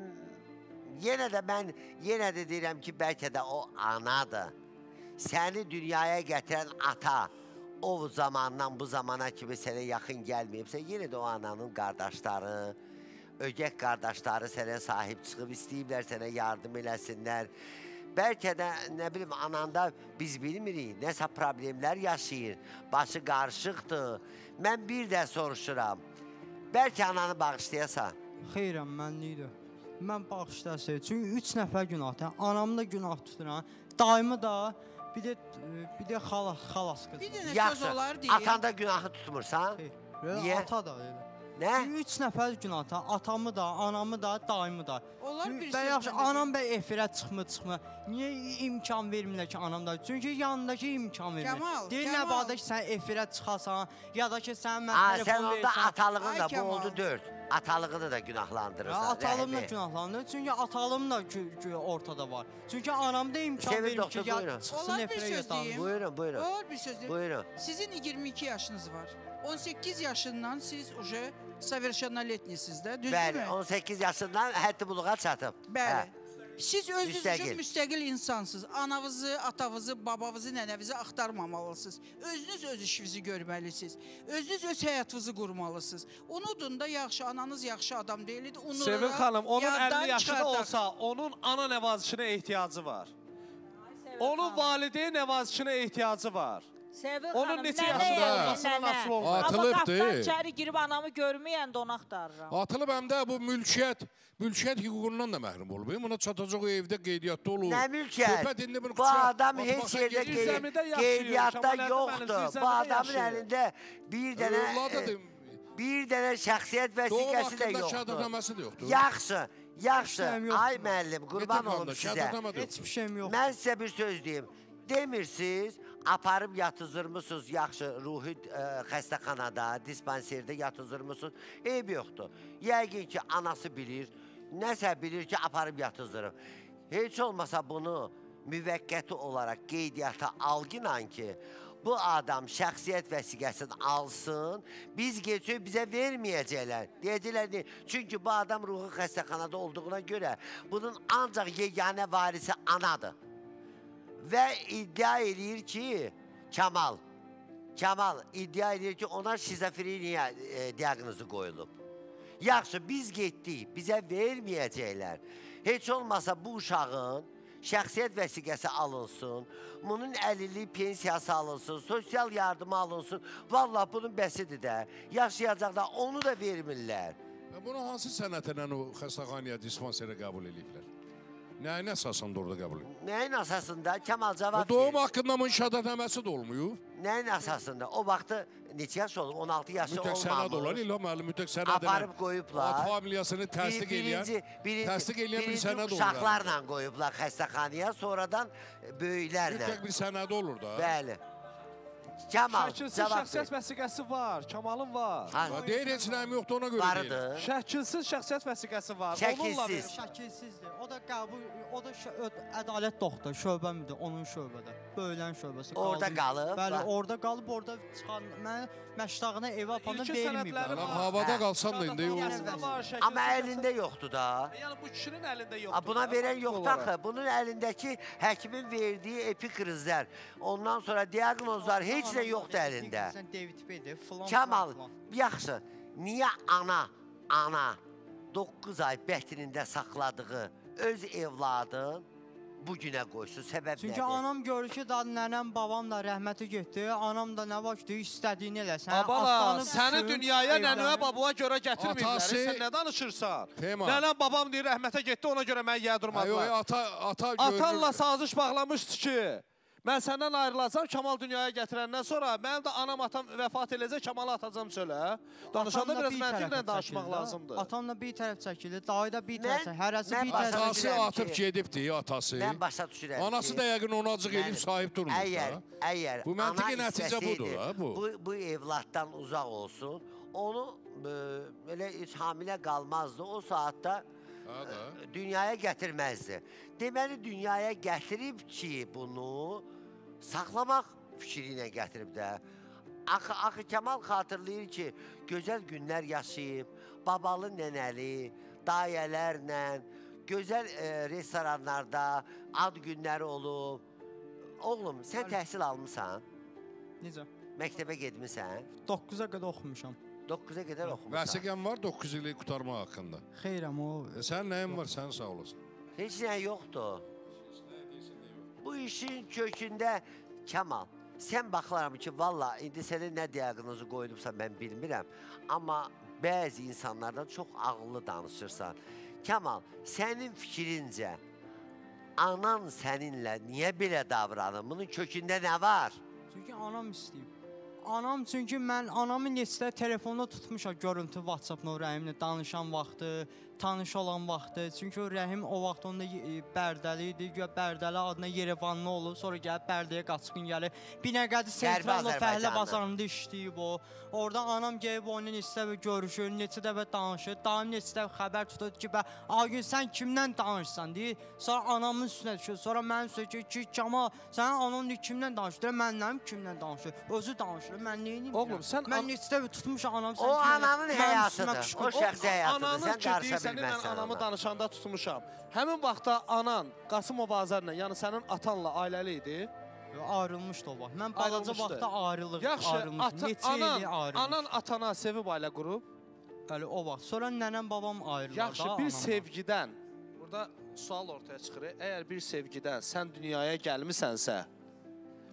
yenə də deyirəm ki, bəlkə də o anadır. Səni dünyaya gətirən ata o zamandan bu zamana kimi sənə yaxın gəlməyibsə, yenə də o ananın qardaşları, ögək qardaşları sənə sahib çıxıb istəyiblər, sənə yardım eləsinlər. Bəlkə də, nə bilim, ananda biz bilmirik, nəsə problemlər yaşayır, başı qarışıqdır. Mən bir də soruşuram, bəlkə ananı bağışlayasan? Xeyrəm, mənlikdir. Mən bağışlayasayım, çünki 3 nəfər günahdır. Anamı da günah tuturam, dayımı da, bir də xalas qızı. Bir dənə söz olar deyil. Atanda günahı tutmursan? Niyə? Ata da elə. Nə? Çünki 3 nəfər günahdır. Atamı da, anamı da, dayımı da. Onlar bir söz. Yaxşı, anam bəy efirə çıxmır. Niyə imkan vermirlər ki, anam da? Çünki yanındakı imkan vermir. Deyir, nə bağda ki, sən efirə çıxasan, ya da ki, sən mən telefon versən. Sən onda atalığın da, bu oldu 4. Atalığını da günahlandırırsan. Atalığım da günahlandırır. Çünki atalığım da ortada var. Çünki anam da imkan verir ki, çıxsın efirə yatan. Buyurun, buyurun. Olar bir söz deyil. Buyurun. Sizin 22 yaşınız var. 18 yaşından siz uje совершеннолетнисiniz də, düzdürmü? Bəli, 18 yaşından həddi buluğa çatıb. Bəli. Siz özünüz üçün müstəqil insansınız. Anavızı, atavızı, babavızı, nənəvizi axtarmamalısınız. Özünüz öz işinizi görməlisiniz. Özünüz öz həyatınızı qurmalısınız. Unudun da yaxşı, ananız yaxşı adam deyildi. Sevil xanım, onun 50 yaşında olsa, onun ana nəvazişinə ehtiyacı var. Onun valideyn nəvazişinə ehtiyacı var. Sevil Onun xanım, neçə nənə yaşında evli, olmasından nənə. asılı olmaz. Amma Atılıbdır. qapıdan içəri girib anamı görməyəndə onu axtarıram. Atılıb həm də bu mülkiyyət hüququndan da məhrum olub. Buna çatacaq o evdə qeydiyyatda olur. Nə mülkiyyət? Söhbət indi bunu Bu adam heç yerdə Zirzəmidə yaşayır. qeydiyyatda Şamalətdə yoxdur. mənim Bu adamın yaşayır. əlində bir dənə şəxsiyyət vəsiqəsi də Doğum yoxdur. şəhadətnaməsi də yoxdur. Yaxşı, yaxşı. şeyim yoxdur. Ay müəllim, qurban olum sizə. Şəhadətnamə də Heç bir yoxdur. şeyim yox. Mən sizə bir söz deyim. Demirsiniz, aparıb yatızdırmısınız yaxşı ruhi xəstəxanada, dispanserdə yatızdırmısınız. Eyb yoxdur. Yəqin ki, anası bilir, nəsə bilir ki, aparıb yatızdırıb. Heç olmasa bunu müvəqqəti olaraq qeydiyyata algınan ki, bu adam şəxsiyyət vəsiqəsini alsın, biz geçib bizə verməyəcəklər. Deyəcəklər deyil. Çünki bu adam ruhi xəstəxanada olduğuna görə bunun ancaq yeganə varisi anadır. Və iddia edir ki, Kemal iddia edir ki, ona şizofreniya diaqnozu qoyulub. Yaxşı, biz getdik, bizə verməyəcəklər. Heç olmasa bu uşağın şəxsiyyət vəsiqəsi alınsın, bunun əlillik pensiyası alınsın, sosial yardımı alınsın. Vallahi bunun bəsidir də, yaşayacaqlar, onu da vermirlər. Bunu hansı sənətlə o xəstəxanaya, dispanserə qəbul ediblər? Nəyin əsasında orada qəbul edib? Nəyin əsasında? Kemal cavab Doğum verir. haqqında bunun şəhadətnaməsi də olmuyor. Nəyin əsasında? O vaxtı neçə yaş olub? 16 yaşı Mütləq sənəd olan, olmamış. İlham müəllim, mütləq sənəd Aparıb qoyublar. Ad familiyasını təsdiq eləyən bir sənəd olur. Uşaqlarla qoyublar xəstəxanaya, sonradan böyüklərlə. Mütləq bir sənəd olur da. Bəli. Kemal, Şəkilsiz cavab şəxsiyyət ver. vəsiqəsi var, Kemalın var. Deyir, heç nəyim yoxdur, ona görə deyir. Varıdır. Şəkilsiz şəxsiyyət vəsiqəsi var. Şəkilsiz. Şəkilsizdir. O da qəbul, o da ədalət doktor, şöbəmdir, onun şöbədə. Bölən şöbəsi qaldı. Orada qalıb. Bəli, orada qalıb, orada çıxan, mən məştağına evə aparanda İlkin sənədləri verməyiblər. var. Havada qalsam da indi o... Şəhadətnaməsi var, şəkilsiz Amma əlində yoxdur da. Yəni bu kişinin əlində yoxdur. Buna da, verən faktik yoxdur olaraq. axı. Bunun əlindəki həkimin verdiyi epikrizlər, ondan sonra diaqnozlar heç nə yoxdur əlində. Sən David Beydir, filan. Kemal, yaxşı, niyə ana 9 ay bətnində saxladığı öz evladın bu günə qoysun? Səbəb Çünki nədir? anam görür ki, da nənəm, babam da rəhməti getdi. Anam da nə vaxt istədiyini eləsən. Abala, səni dünyaya nənəyə babaya görə gətirməyiblər. Atası- Sən nə danışırsan? Tema. Nənəm babam deyir rəhmətə getdi, ona görə mən yədurmadılar. Ata Atanla saziş bağlamışdı ki, mən səndən ayrılacam, Kemal dünyaya gətirəndən sonra mənim də anam atam vəfat eləcək, Kemalı atacam çölə. Danışanda biraz məntiqlə danışmaq lazımdır. Atamla bir tərəf çəkilir, dayı da bir Mən- tərəf, hərəsi mən bir başa tərəf. Atası düşürəm atıb ki- gedibdi, atası. Mən başa düşürəm Anası ki, da yəqin onu acıq edib sahib durmur da. Əgər Bu məntiqi ana nəticə istəsəydi, budur ha, bu. Bu evladdan uzaq olsun, onu elə heç hamilə qalmazdı. O saatda dünyaya gətirməzdi. Deməli, dünyaya gətirib ki, bunu saxlamaq fikri ilə gətirib də. Axı Kemal xatırlayır ki, gözəl günlər yaşayıb, babalı nənəli, dayələrlə, gözəl restoranlarda ad günləri olub. Oğlum, sən təhsil almısan? Necə? Məktəbə getmisən? 9-a qədər oxumuşam. 9-a qədər oxumusan. Vəsiqəm var 9 ili qutarma haqqında. Xeyrəm o. Sən nəyin var, sən sağ olasın. Heç nə yoxdur. Bu işin kökündə Kemal, sən baxıram ki, valla indi sənə nə diaqnozu qoyulubsa mən bilmirəm. Amma bəzi insanlardan çox ağıllı danışırsan. Kemal, sənin fikrincə anan səninlə niyə belə davranır? Bunun kökündə nə var? Çünki anam istəyib. Anam, çünki mən anamı neçə telefonda tutmuşam görüntü WhatsApp-la Rəhimlə danışan vaxtı, tanış olan vaxtı. Çünki o Rəhim o vaxt onda Bərdəli idi. Güya Bərdəli adına Yerevanlı olub, sonra gəlib Bərdəyə qaçqın gəlir. Binəqədi Seyidlərlə Fəhlə bazarında işləyib o. Orada anam gəlib onunla neçə dəfə görüşür, neçə dəfə danışır. Daim neçə dəfə xəbər tutur ki, Agün sən kimdən danışsan deyir. Sonra anamın üstünə düşür. Sonra mənim üstünə ki, Kemal, sənin anan kimdən danışır? Məndən kimdən danışır? Özü danışır. Mən neyini bilirəm? Oğlum, sən mən neçə dəfə tutmuşam anam O ananın həyatıdır. O şəxsi həyatıdır. Sən qarışa Sənin mən bilməzsən anamı ona. danışanda tutmuşam. Həmin vaxtda anan Qasımov Azərlə, yəni sənin atanla ailəli idi. Ayrılmışdı o vaxt. Mən balaca vaxtda ayrılmışdım. Yaxşı, Neçə ili ayrılmışdım. anan atana sevib ailə qurub. Bəli, o vaxt. Sonra nənəm, babam ayrıldı. Yaxşı, bir sevgidən, burada sual ortaya çıxır. Əgər bir sevgidən sən dünyaya gəlmisənsə,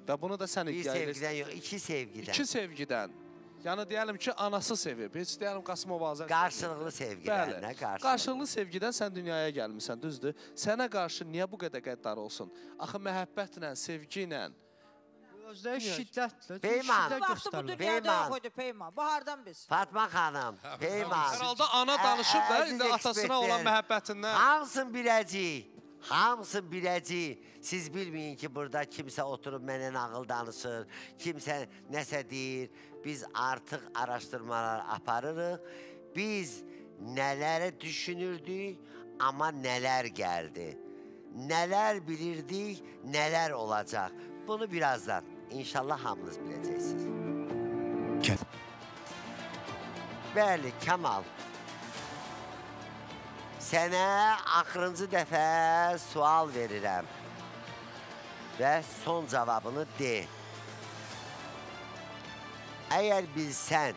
Və bunu da sən Bir iddia edirsən. sevgidən yox, iki sevgidən. İki sevgidən. Yəni deyəlim ki, anası sevib. Heç deyəlim Qasımov Azər. Qarşılıqlı sevgidən, Bəli. nə qarşılıqlı? Qarşılıqlı sevgidən sən dünyaya gəlmisən, düzdür? Sənə qarşı niyə bu qədər qəddar olsun? Axı məhəbbətlə, sevgi ilə. Özləri şiddətlə. Peyman. Şiddət Vaxtı bu göstərirlər. dünyada Peyman. yox idi Peyman. Bahardan biz. Fatma xanım, Peyman. Hər halda ana danışıb da Əziz indi atasına olan ekspertlər, məhəbbətindən. Hamısını biləcəyik. Hamısını biləcəyik. Siz bilməyin ki, burada kimsə oturub mənə nağıl danışır, kimsə nəsə deyir. Biz artıq araşdırmalar aparırıq. Biz nələri düşünürdük, amma nələr gəldi. Nələr bilirdik, nələr olacaq. Bunu birazdan inşallah hamınız biləcəksiniz. Bəli, Kamal. Sənə axırıncı dəfə sual verirəm. Və son cavabını de. Əgər bilsən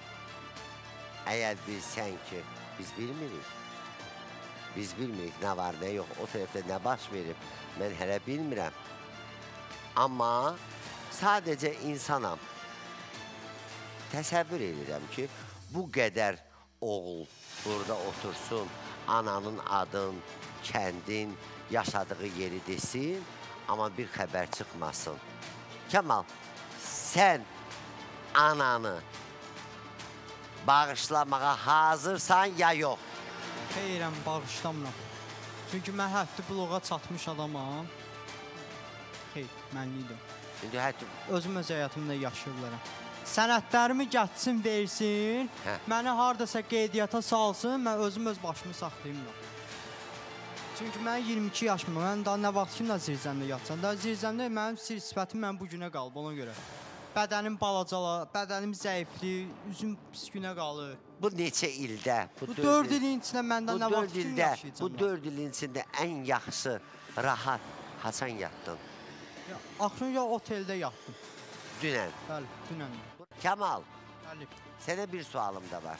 ki, biz bilmirik. Biz bilmirik nə var, nə yox, o tərəfdə nə baş verib, mən hələ bilmirəm. Amma sadəcə insanam. Təsəvvür edirəm ki, bu qədər oğul burada otursun, ananın adın, kəndin, yaşadığı yeri desin, amma bir xəbər çıxmasın. Kamal, sən ananı bağışlamağa hazırsan ya yox? Xeyrəm, bağışlamıram. Çünki mən həddi bloğa çatmış adamam. Xeyr, mənliydim. İndi hətta Özüm öz həyatımda yaşayırlarım. Sənədlərimi gətsin, versin, məni haradasa qeydiyyata salsın, mən özüm öz başımı saxlayayım da. Çünki mən 22 yaşım, mən daha nə vaxt kimi də zirzəmdə yatsan. Daha zirzəmdə mənim sifətim mən bu günə qalıb, ona görə. Bədənim balacalar, bədənim zəifli, üzüm pis günə qalır. bu neçə ildə, Bu 4 ilin içində məndən nə vaxt kimi yaşayacam. Bu 4 ilin içində ən yaxşı, rahat, haçan yatdın? Axırın ya oteldə yatdım. Dünən. Bəli, dünən. Kamal, Bəli. sənə bir sualım da var.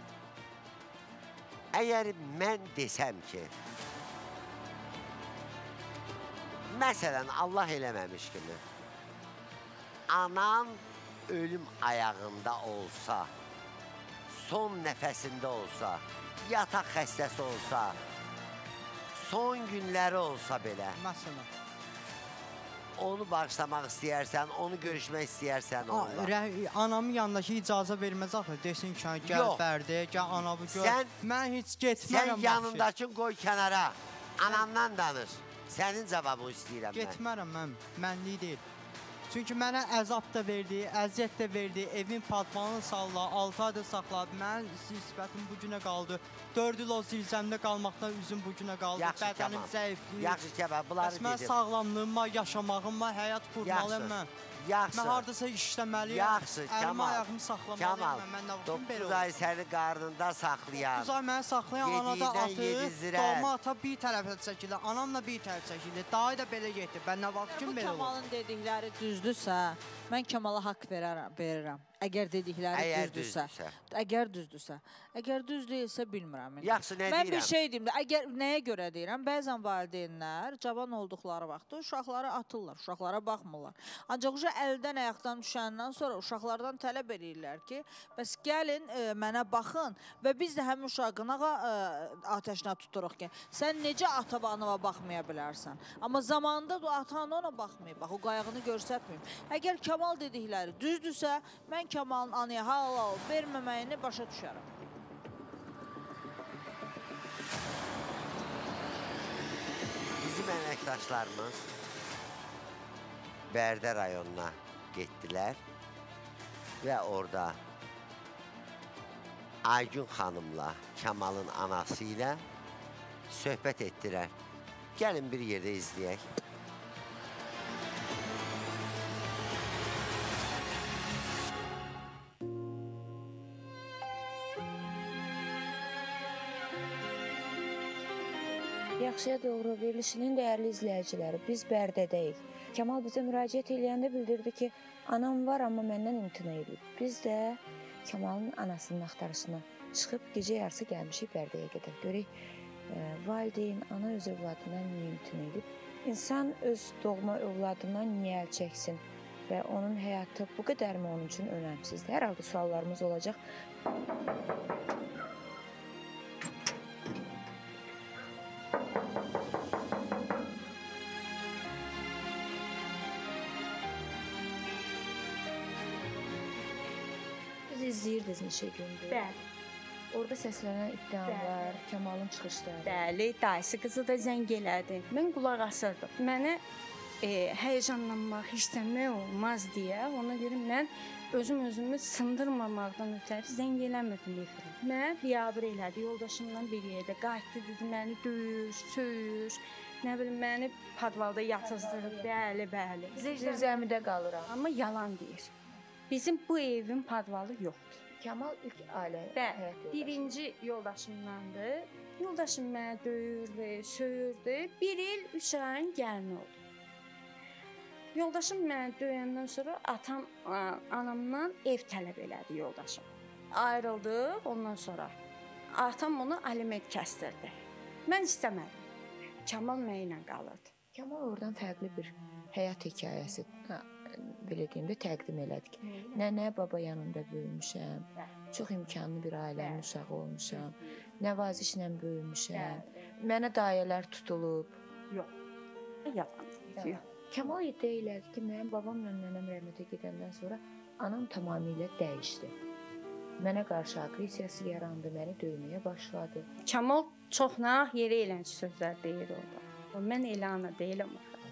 Əgər mən desəm ki, məsələn, Allah eləməmiş kimi, anan ölüm ayağında olsa, son nəfəsində olsa, yataq xəstəsi olsa, son günləri olsa belə, Məsələn. onu bağışlamaq istəyərsən, onu görüşmək istəyərsən onunla. Anamın yanındakı icazə verməz axı. Desin ki, gəl Yox. Bərdə, gəl anamı gör. Mən heç Sən getmərəm. yanındakın qoy kənara, anamdan danış. Sənin cavabı istəyirəm mən. Getmərəm mən, mənlik deyil. Çünki mənə əzab da verdi, əziyyət də verdi, evin padvanını salla, 6 ayda saxladı. Mənim sifətim bu günə qaldı. 4 il o zirzəmdə qalmaqdan üzüm bu günə qaldı. Yaxşı, Bədənim tamam. zəifliyir. Yaxşı, kəbab, bunları Bəs mən dedim. sağlamlığıma, yaşamağıma, həyat qurmalıyım mən. Yaxşı. Mən haradasa işləməliyəm. Yaxşı, Əlimi Kamal. ayağımı saxlamalıyım. Kamal, Mən nə vaxtım 9 belə ay səni qarnında saxlayan. 9 ay məni saxlayan ana da Yediyindən yedi atı, zirə. doğma ata bir tərəfə çəkilir, anam da bir tərəfə çəkilir. Dayı da belə getdi. Mən nə vaxt kim Bu belə olur? Kamalın dedikləri düzdürsə, mən Kamala haqq verirəm. Əgər dedikləri düzdürsə. Əgər düz deyilsə bilmirəm. Yaxşı, nə Mən bir deyirəm? şey deyim də, əgər nəyə görə deyirəm? Bəzən valideynlər cavan olduqları vaxtda uşaqları atırlar, uşaqlara baxmırlar. Ancaq uşaq əldən ayaqdan düşəndən sonra uşaqlardan tələb edirlər ki, bəs gəlin mənə baxın və biz də həmin uşağı qınağa atəşinə tuturuq ki, sən necə ata-anava baxmaya bilərsən? Amma zamanında da ata-ana ona baxmayıb, bax o qayağını göstərməyib. Əgər Kamal dedikləri düzdürsə, mən Kamalın anaya halal verməməyini başa düşərəm. Bizim əməkdaşlarımız Bərdə rayonuna getdilər və orada Aygün xanımla Kamalın anası ilə söhbət etdilər. Gəlin bir yerdə izləyək. Yaxşıya Doğru verilişinin dəyərli izləyiciləri, biz Bərdədəyik. Kamal bizə müraciət eləyəndə bildirdi ki, anam var, amma məndən imtina edib. Biz də Kamalın anasının axtarışına çıxıb gecə yarısı gəlmişik Bərdəyə qədər. Görək, valideyn, ana öz övladından niyə imtina edib? İnsan öz doğma övladından niyə əl çəksin? və onun həyatı bu qədərmi onun üçün önəmsizdir? Hər halda suallarımız olacaq. Siz izləyirdiniz neçə gündür? Bəli. Orada səslənən iddialar, Kamalın çıxışları. Bəli, dayısı qızı da zəng elədi. Mən qulaq asırdım. Mənə həyəcanlanmaq, hirslənmək olmaz deyə, ona görə mən özümü sındırmamaqdan ötəri zəng eləmirdim efirə. Mən biabır elədi, yoldaşımla bir yerdə qayıtdı, dedi, məni döyür, söyür, nə bilim, məni podvalda yatızdırır, bəli. Zirzəmidə qalıram. Amma yalan deyir. Bizim bu evin podvalı yoxdur. Kamal ilk ailə həyat yoldaşı. Birinci yoldaşımdandır. Yoldaşım mənə döyürdü, söyürdü. 1 il 3 ayın gəlini oldu. Yoldaşım mənə döyəndən sonra anamdan ev tələb elədi yoldaşım. Ayrıldıq ondan sonra. Atam onu aliment kəsdirdi. Mən istəmədim. Kamal mənimlə qalırdı. Kamal oradan fərqli bir həyat hekayəsi belə deyim də təqdim elədik. Nənə, baba yanında böyümüşəm. Çox imkanlı bir ailənin uşağı olmuşam. Nəvazişlə böyümüşəm. Mənə dayələr tutulub. Yox. Yalan. Kamal iddia elədi ki, mənim babamla nənəm rəhmətə gedəndən sonra anam tamamilə dəyişdi. Mənə qarşı aqressiyası yarandı, məni döyməyə başladı. Kamal çox nağ yerə eləncə sözlər deyir orada. Mən elə ana deyiləm.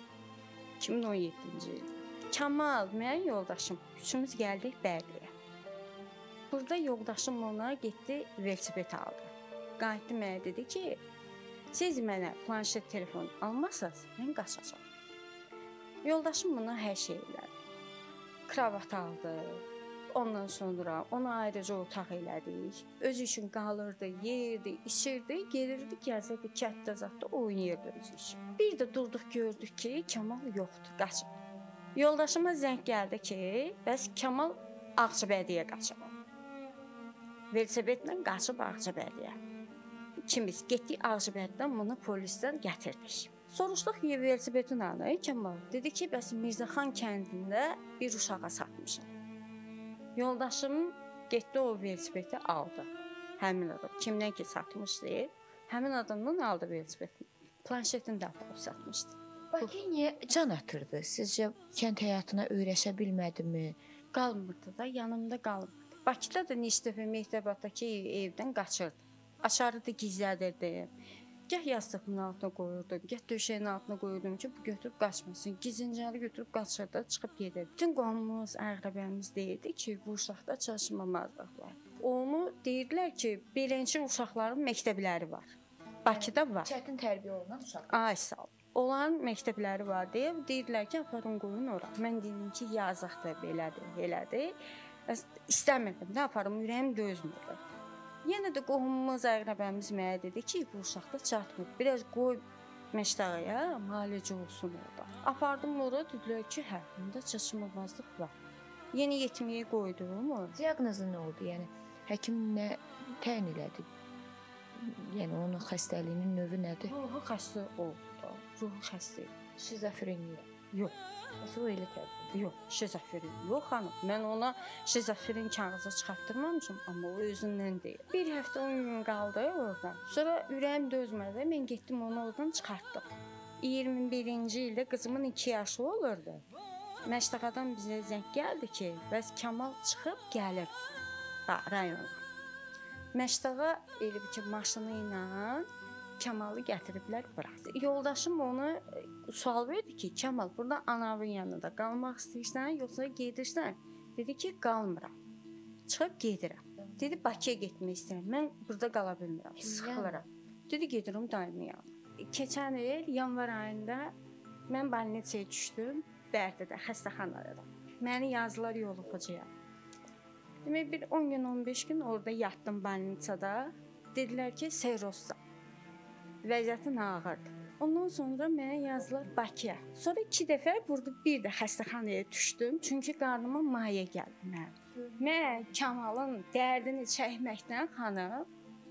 2017-ci il. Kamal, mənim yoldaşım, üçümüz gəldik Bərdəyə. Burada yoldaşım ona getdi, velosiped aldı. Qayıtdı mənə dedi ki, siz mənə planşet telefon almasanız, mən qaçacağam. Yoldaşım buna hər şey elədi. Kravat aldı. Ondan sonra ona ayrıca otaq elədik. Özü üçün qalırdı, yerdi, içirdi, gelirdi, gəzirdi, kətdə zatda oynayırdı özü üçün. Bir də durduq, gördük ki, Kamal yoxdur, qaçıb. Yoldaşıma zəng gəldi ki, bəs Kamal Ağcabədiyə qaçıb. Velosipedlə qaçıb Ağcabədiyə. İkimiz getdik Ağcabədidən bunu polisdən gətirdik. Soruşduq ki, velosipedin anı Kamal. Dedi ki, bəs Mirzəxan kəndində bir uşağa satmışam. Yoldaşım getdi o velosipedi aldı. Həmin adam kimdən ki satmışdı, həmin adamdan aldı velosipedini. Planşetini də aparıb satmışdı. Bakı niyə can atırdı? Sizcə kənd həyatına öyrəşə bilmədimi? Qalmırdı da, yanımda qalmırdı. Bakıda da neçə dəfə Mehtabatdakı evdən qaçırdı. Açarı da gizlədirdi. Gah yastığımın altına qoyurdum, gah döşəyin altına qoyurdum ki, bu götürüb qaçmasın. Gizincəli götürüb qaçırdı, çıxıb gedirdi. Bütün qonumuz, əqrəbəmiz deyirdi ki, bu uşaqda çalışmamazlıqlar. Onu deyirdilər ki, beləncə uşaqların məktəbləri var. Bakıda var. Çətin tərbiyə olunan uşaq. Ay sağ ol. Olan məktəbləri var deyə deyirdilər ki, aparın qoyun ora. Mən dedim ki, yazıqdır, belədir. İstəmirdim də aparım, ürəyim dözmürdü. Yenə də qohumumuz, əqrəbəmiz mənə dedi ki, bu uşaqda çatmır. Biraz qoy Məştağaya, müalicə olsun orada. Apardım orada, dedilər ki, hə, bunda çatışmamazlıq var. Yenə yetməyə qoydum. Diaqnozu nə oldu? Yəni həkim nə təyin elədi? Yəni onun xəstəliyinin növü nədir? Ruhu xəstə oldu. Ruhu xəstə. Şizofreniya. Yox. Əsl elə təbii. Yox, şizofren yox xanım. Mən ona şizofren kağızı çıxartdırmamışam, amma o özündən deyil. Bir həftə 10 gün qaldı orada. Sonra ürəyim dözmədi, mən getdim onu oradan çıxartdım. 21-ci ildə qızımın 2 yaşı olurdu. Məştəqadan bizə zəng gəldi ki, bəs Kamal çıxıb gəlir rayona. Məştəqa elə bir ki, maşını ilə Kamalı gətiriblər bura. Yoldaşım onu sual verdi ki, Kamal, burada anavın yanında qalmaq istəyirsən, yoxsa gedirsən? Dedi ki, qalmıram. Çıxıb gedirəm. Dedi, Bakıya getmək istəyirəm. Mən burada qala bilmirəm, sıxılıram. Dedi, gedirəm dayımın yanına. Keçən il yanvar ayında mən balnisaya düşdüm, Bərdədə, xəstəxanada. Məni yazdılar yoluxucuya. Demək, bir 10 gün, 15 gün orada yatdım balnisada. Dedilər ki, seyrozsan. Vəziyyətin ağırdır. Ondan sonra mənə yazdılar Bakıya. Sonra 2 dəfə burada bir də xəstəxanaya düşdüm. Çünki qarnıma maye gəldi mənim. Mən Kamalın dərdini çəkməkdən xanım,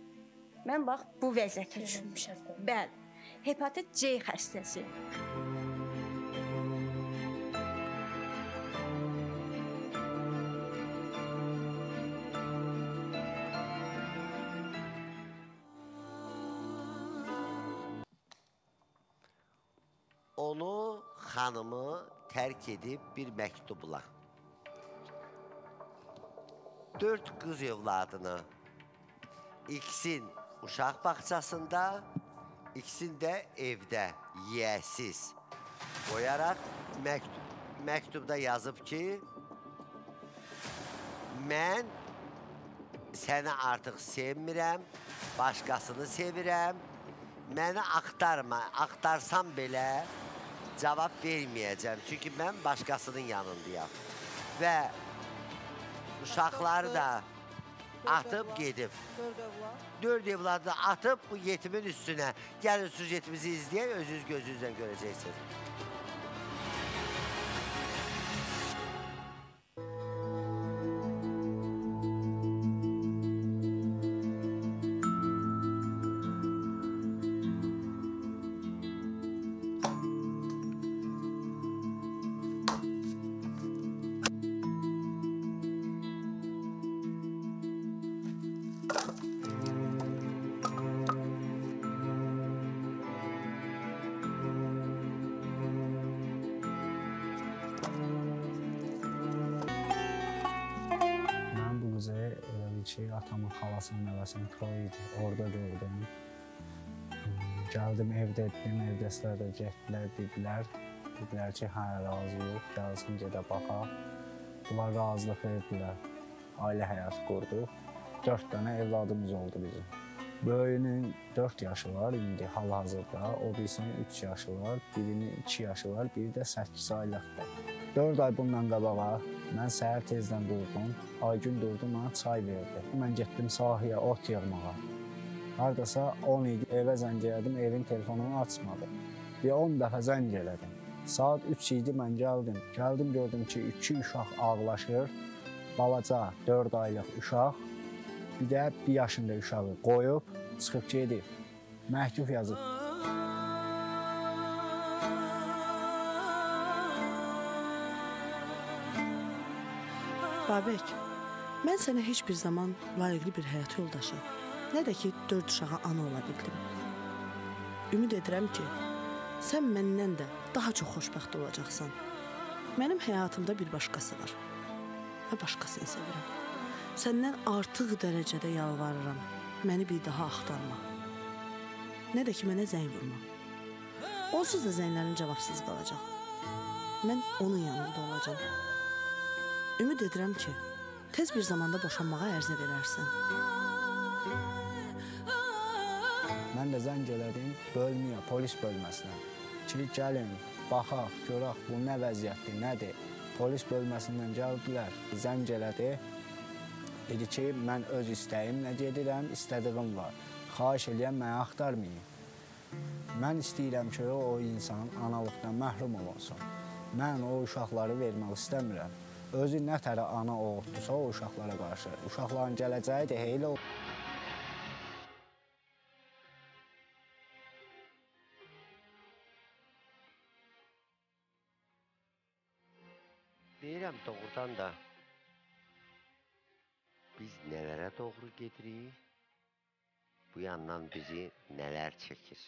mən bax bu vəziyyətə düşmüşəm. Bəli. Hepatit C xəstəsiyəm. xanımı tərk edib bir məktubla. 4 qız evladını, ikisinin uşaq bağçasında, ikisinin də evdə, yiyəsiz qoyaraq məktubda yazıb ki, mən səni artıq sevmirəm, başqasını sevirəm, məni axtarma, axtarsam belə cavab verməyəcəm. Çünki mən başqasının yanındayam. Və uşaqları da atıb gedib. 4 evladı da atıb bu yetimin üstünə. Gəlin süjetimizi izləyək, özünüz gözünüzlə görəcəksiniz. Atamın xalasının nəvəsinin toyu idi, orada gördüm. Gəldim evdə etdim, evdəsilər də getdilər, dedilər ki, hə, razı yox, gəlsin gedə baxaq. Bunlar razılıq verdilər, ailə həyatı qurduq. 4 dənə evladımız oldu bizim. Böyüyünün 4 yaşı var indi hal-hazırda, o birisinin 3 yaşı var, birinin 2 yaşı var, biri də 8 aylıqdır. 4 ay bundan qabağa mən səhər tezdən durdum, Aygün durdu, mənə çay verdi. Mən getdim sahəyə, ot yığmağa. Haradasa 10 idi, evə zəng elədim, evin telefonunu açmadı. Bir 10 dəfə zəng elədim. Saat 3 idi, mən gəldim. Gəldim, gördüm ki, 2 uşaq ağlaşır, balaca 4 aylıq uşaq, bir də 1 yaşında uşağı qoyub, çıxıb gedib, məktub yazıb. Babək, mən sənə heç bir zaman layiqli bir həyat yoldaşı, nə də ki 4 uşağa ana ola bildim. Ümid edirəm ki, sən məndən də daha çox xoşbəxt olacaqsan. Mənim həyatımda bir başqası var və başqasını sevirəm. Səndən artıq dərəcədə yalvarıram, məni bir daha axtarma. Nə də ki mənə zəng vurma. Onsuz da zənglərin cavabsız qalacaq. Mən onun yanında olacam. Ümid edirəm ki, tez bir zamanda boşanmağa ərzə verərsən. Mən də zəng elədim bölməyə, polis bölməsinə ki, gəlin, baxaq, görək, bu nə vəziyyətdir, nədir? Polis bölməsindən gəldilər, zəng elədi. Dedi ki, mən öz istəyimlə gedirəm, istədiyim var. Xahiş eləyəm, məni axtarmayın. Mən istəyirəm ki, o insan analıqdan məhrum olunsun. Mən o uşaqları vermək istəmirəm. Özü nə tərə ana oğutdursa o uşaqlara qarşı. Uşaqların gələcəyi də heylə olur. Deyirəm, doğrudan da biz nələrə doğru gedirik, bu yandan bizi nələr çəkir.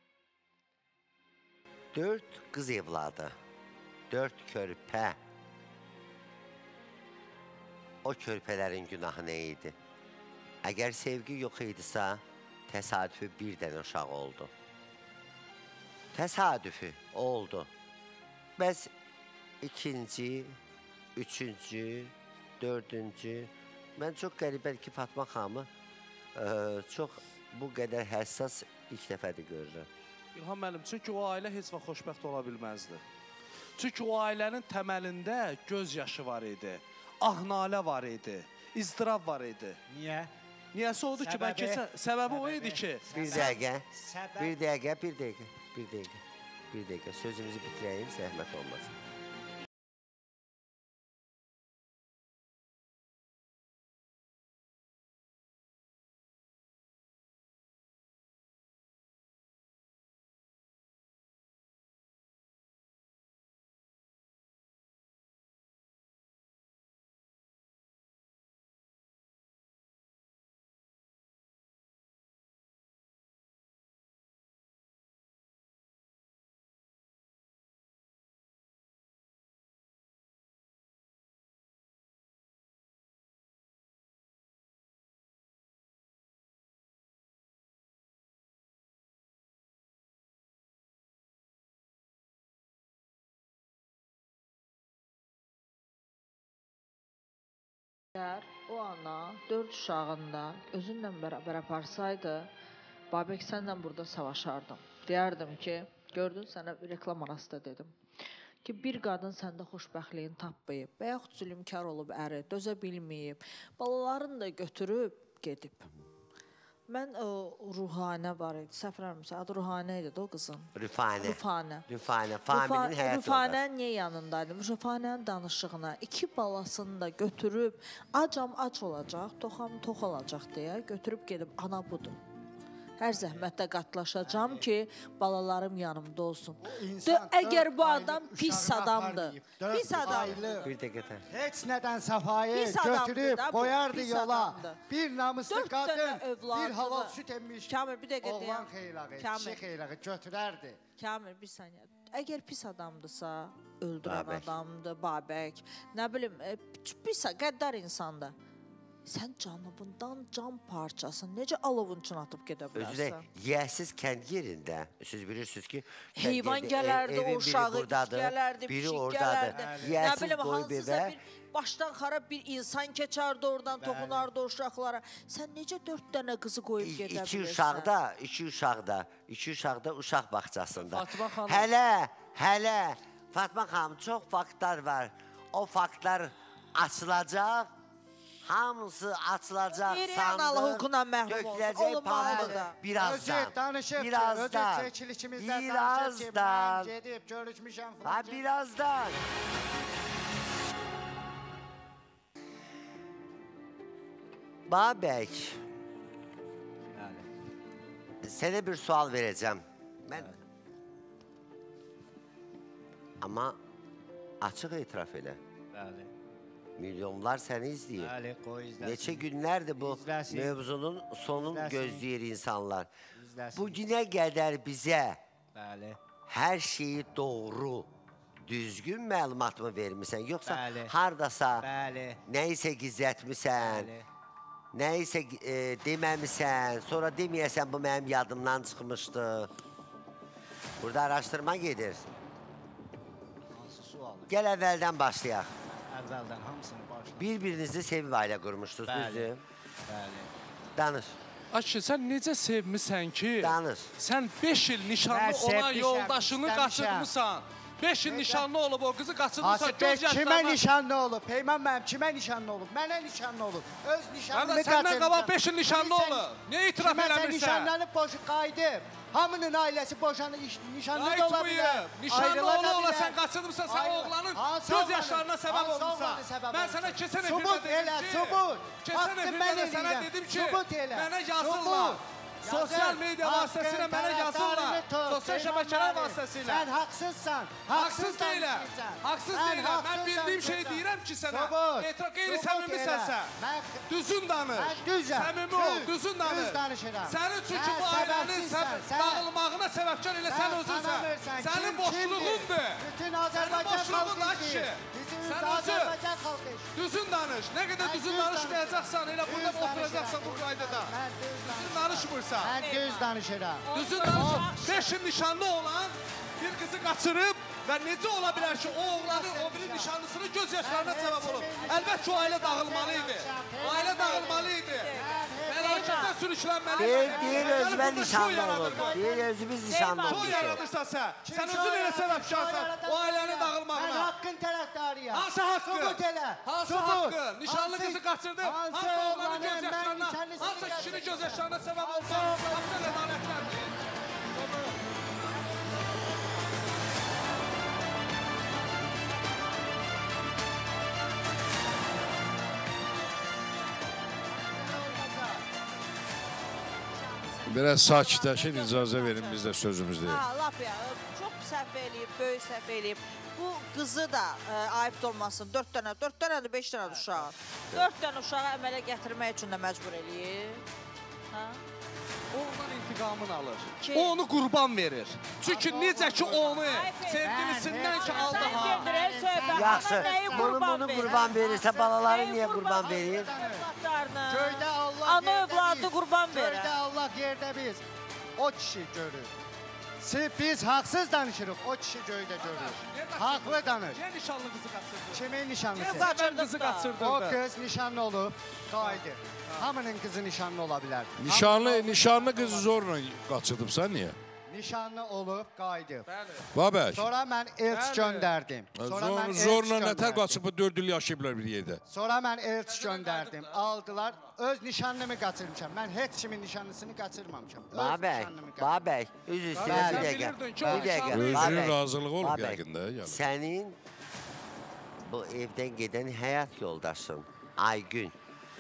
4 qız evladı, 4 körpə. O körpələrin günahı nə idi? Əgər sevgi yox idisə, təsadüfi bir dənə uşaq oldu. Təsadüfi oldu. Bəs ikinci, üçüncü, dördüncü, mən çox qəribə ki, Fatma xanımı çox bu qədər həssas ilk dəfədir görürəm. İlham müəllim, çünki o ailə heç vaxt xoşbəxt ola bilməzdi. Çünki o ailənin təməlində göz yaşı var idi. Ah-nalə var idi, izdirab var idi. Niyə? Niyəsi odur ki, mən keçən, səbəbi o idi ki... Bir dəqiqə, sözümüzü bitirəyim, zəhmət olmasın. O ana 4 uşağında özünlə bərabər aparsaydı, Babək sənlə burada savaşardım. Deyərdim ki, gördün sənə reklam arasında dedim ki, bir qadın səndə xoşbəxtliyin tapmayıb və yaxud zülmkar olub əri, dözə bilməyib, balalarını da götürüb gedib. Mən Ruhanə var idi, səhv eləmirəmsə, adı Ruhanə idi o qızın. Rüfanə. Rüfanə, familinin həyat yoldaşı. Rüfanə niyə yanındaydım? Rüfanənin danışığına 2 balasını da götürüb, acam ac olacaq, toxam tox olacaq deyə götürüb gedib, ana budur. Hər zəhmətdə qatlaşacağam ki, balalarım yanımda olsun. Əgər bu adam pis adamdır, pis adamdır. Bir dəqiqə. Heç nədən səfayı götürüb, qoyardı yola. Bir namuslu qadın, bir halal süt emmiş oğlan xeylağı, kişi xeylağı götürərdi. Kamil, bir saniyə. Əgər pis adamdırsa, öldürən adamdır, Babək, nə bilim, pis, qəddar insandır. Sən canımından can parçasın, necə alovun üçün atıb gedə bilərsən? Özü də yiyəsiz kənd yerində, siz bilirsiniz ki, heyvan gələrdi, o uşağı gələrdi, pişik gələrdi. Nə bilim, hansısa bir başdan xarab bir insan keçərdi oradan, toxunardı o uşaqlara. Sən necə 4 dənə qızı qoyub gedə bilirsən? İki uşaqda uşaq bağçasında. Fatma xanım. Hələ, Fatma xanım, çox faktlar var. O faktlar açılacaq. Hamısı açılacaq, sandım, döküləcək pamuqda. Birazdan, birazdan. Babək, sənə bir sual verəcəm. Amma açıq etiraf elə. Milyonlar səni izləyir. Bəli, qoy izləsin. Neçə günlərdir bu mövzunun sonunu gözləyir insanlar. Bu günə qədər bizə hər şeyi doğru, düzgün məlumat mı vermirsən? Yoxsa haradasa nəyisə gizlətmirsən, nəyisə deməmirsən, sonra deməyəsən bu mənim yadımdan çıxmışdı. Burada araşdırma gedir. Gəl əvvəldən başlayaq. Əvvəldən hamısını başlayaq. Bir-birinizi sevib ailə qurmuşdunuz, düzdür? Bəli. Danış. Aşı, sən necə sevmisən ki, sən 5 il nişanlı olan yoldaşını qaçırmısan. 5 il nişanlı olub o qızı qaçırmısan. Kimə nişanlı olub? Peyman mənim kimə nişanlı olub? Mənə nişanlı olub. Öz nişanlını qaçırmısan. Səndən qabaq 5 il nişanlı olub. Niyə itiraf eləmirsən? Kimə sən nişanlanıb boşu qayıdıb? Hamının ailəsi boşanıb, nişanlı da ola bilər. Nişanlı ola sən qaçırmısan, sən oğlanın göz yaşlarına səbəb olmuşsan. Mən sənə keçən efirdə dedim ki, mənə yazırlar. Sosyal medya vasitəsilə mənə yazırlar. Sosyal şəbəkələr vasitəsilə. Sən haqsızsan. Haqsız deyiləm. Haqsız deyiləm. Mən bildiyim şeyi deyirəm ki sənə. Qeyri-səmimmisənsə. Düzün danış. Səmimi ol, düzün danış. Sənin üçün ki bu ailənin dağılmağına səbəbkar elə sən özünsən. Sənin boşluğundur. Sənin boşluğun da kişi. Sən özün düzün danış. Nə qədər düzün danışmayacaqsan, elə burada oturacaqsan bu qaydada. Düzün danışmırsan. Mən düz danışıram. Düzün danışır. 5 il nişanlı olan bir qızı qaçırıb və necə ola bilər ki, o oğlanın o biri nişanlısının göz yaşlarına səbəb olub. Əlbət ki, o ailə dağılmalı idi. Ailə dağılmalı idi. Məlakətə sürüklənməli idi. Deyir özümə nişanlı olub. Deyir özümüz nişanlı olub. Çox yaradırsan sən. Sən özün elə səbəbkarsan o ailənin dağılmağına. Mən haqqın tərəfdarıyam. Hansı haqqı? Subut elə. Hansı haqqı? Nişanlı qızı qaçırdı. Hansı oğlanın göz yaşlarına, hansı kişinin göz yaşlarına səbəb olsa, haqqın ədalətlərdir. Biraz sakitləşin, icazə verin, biz də sözümüz deyil. Lap ya, çox səhv eləyib, böyük səhv eləyib. Bu qızı da ayıbd olmasın, 4 dənədir, 5 dənədir uşağı. 4 dənə uşağı əmələ gətirmək üçün də məcbur eləyir. Oğlan intiqamını alır. O onu qurban verir. Çünki necə ki onu sevgilisindən ki aldı ha. Yaxşı, bunu qurban verirsə balaları niyə qurban verir? Göydə Allah ana övladı qurban verir. Göydə Allah yerdə biz. O kişi görür. Biz haqsız danışırıq, o kişi göydə görür. Haqlı danış. Niyə nişanlı qızı qaçırdın? Kimin nişanlısı? Niyə qızı qaçırdın? O qız nişanlı olub, qayıdır. Hamının qızı nişanlı ola bilər. Nişanlı qızı zorla qaçırdıbsan, niyə? Nişanlı olub, qayıdıb. Babək. Sonra mən elçi göndərdim. Zorla nətər qaçıb 4 il yaşayıblar bir yerdə. Sonra mən elçi göndərdim. Aldılar. Öz nişanlımı qaçırmışam. Mən heç kimin nişanlısını qaçırmamışam. Babək, üzr istəyirəm bir dəqiqə. Özünün razılığı olub yəqin də. Sənin bu evdən gedən həyat yoldaşın Aygün.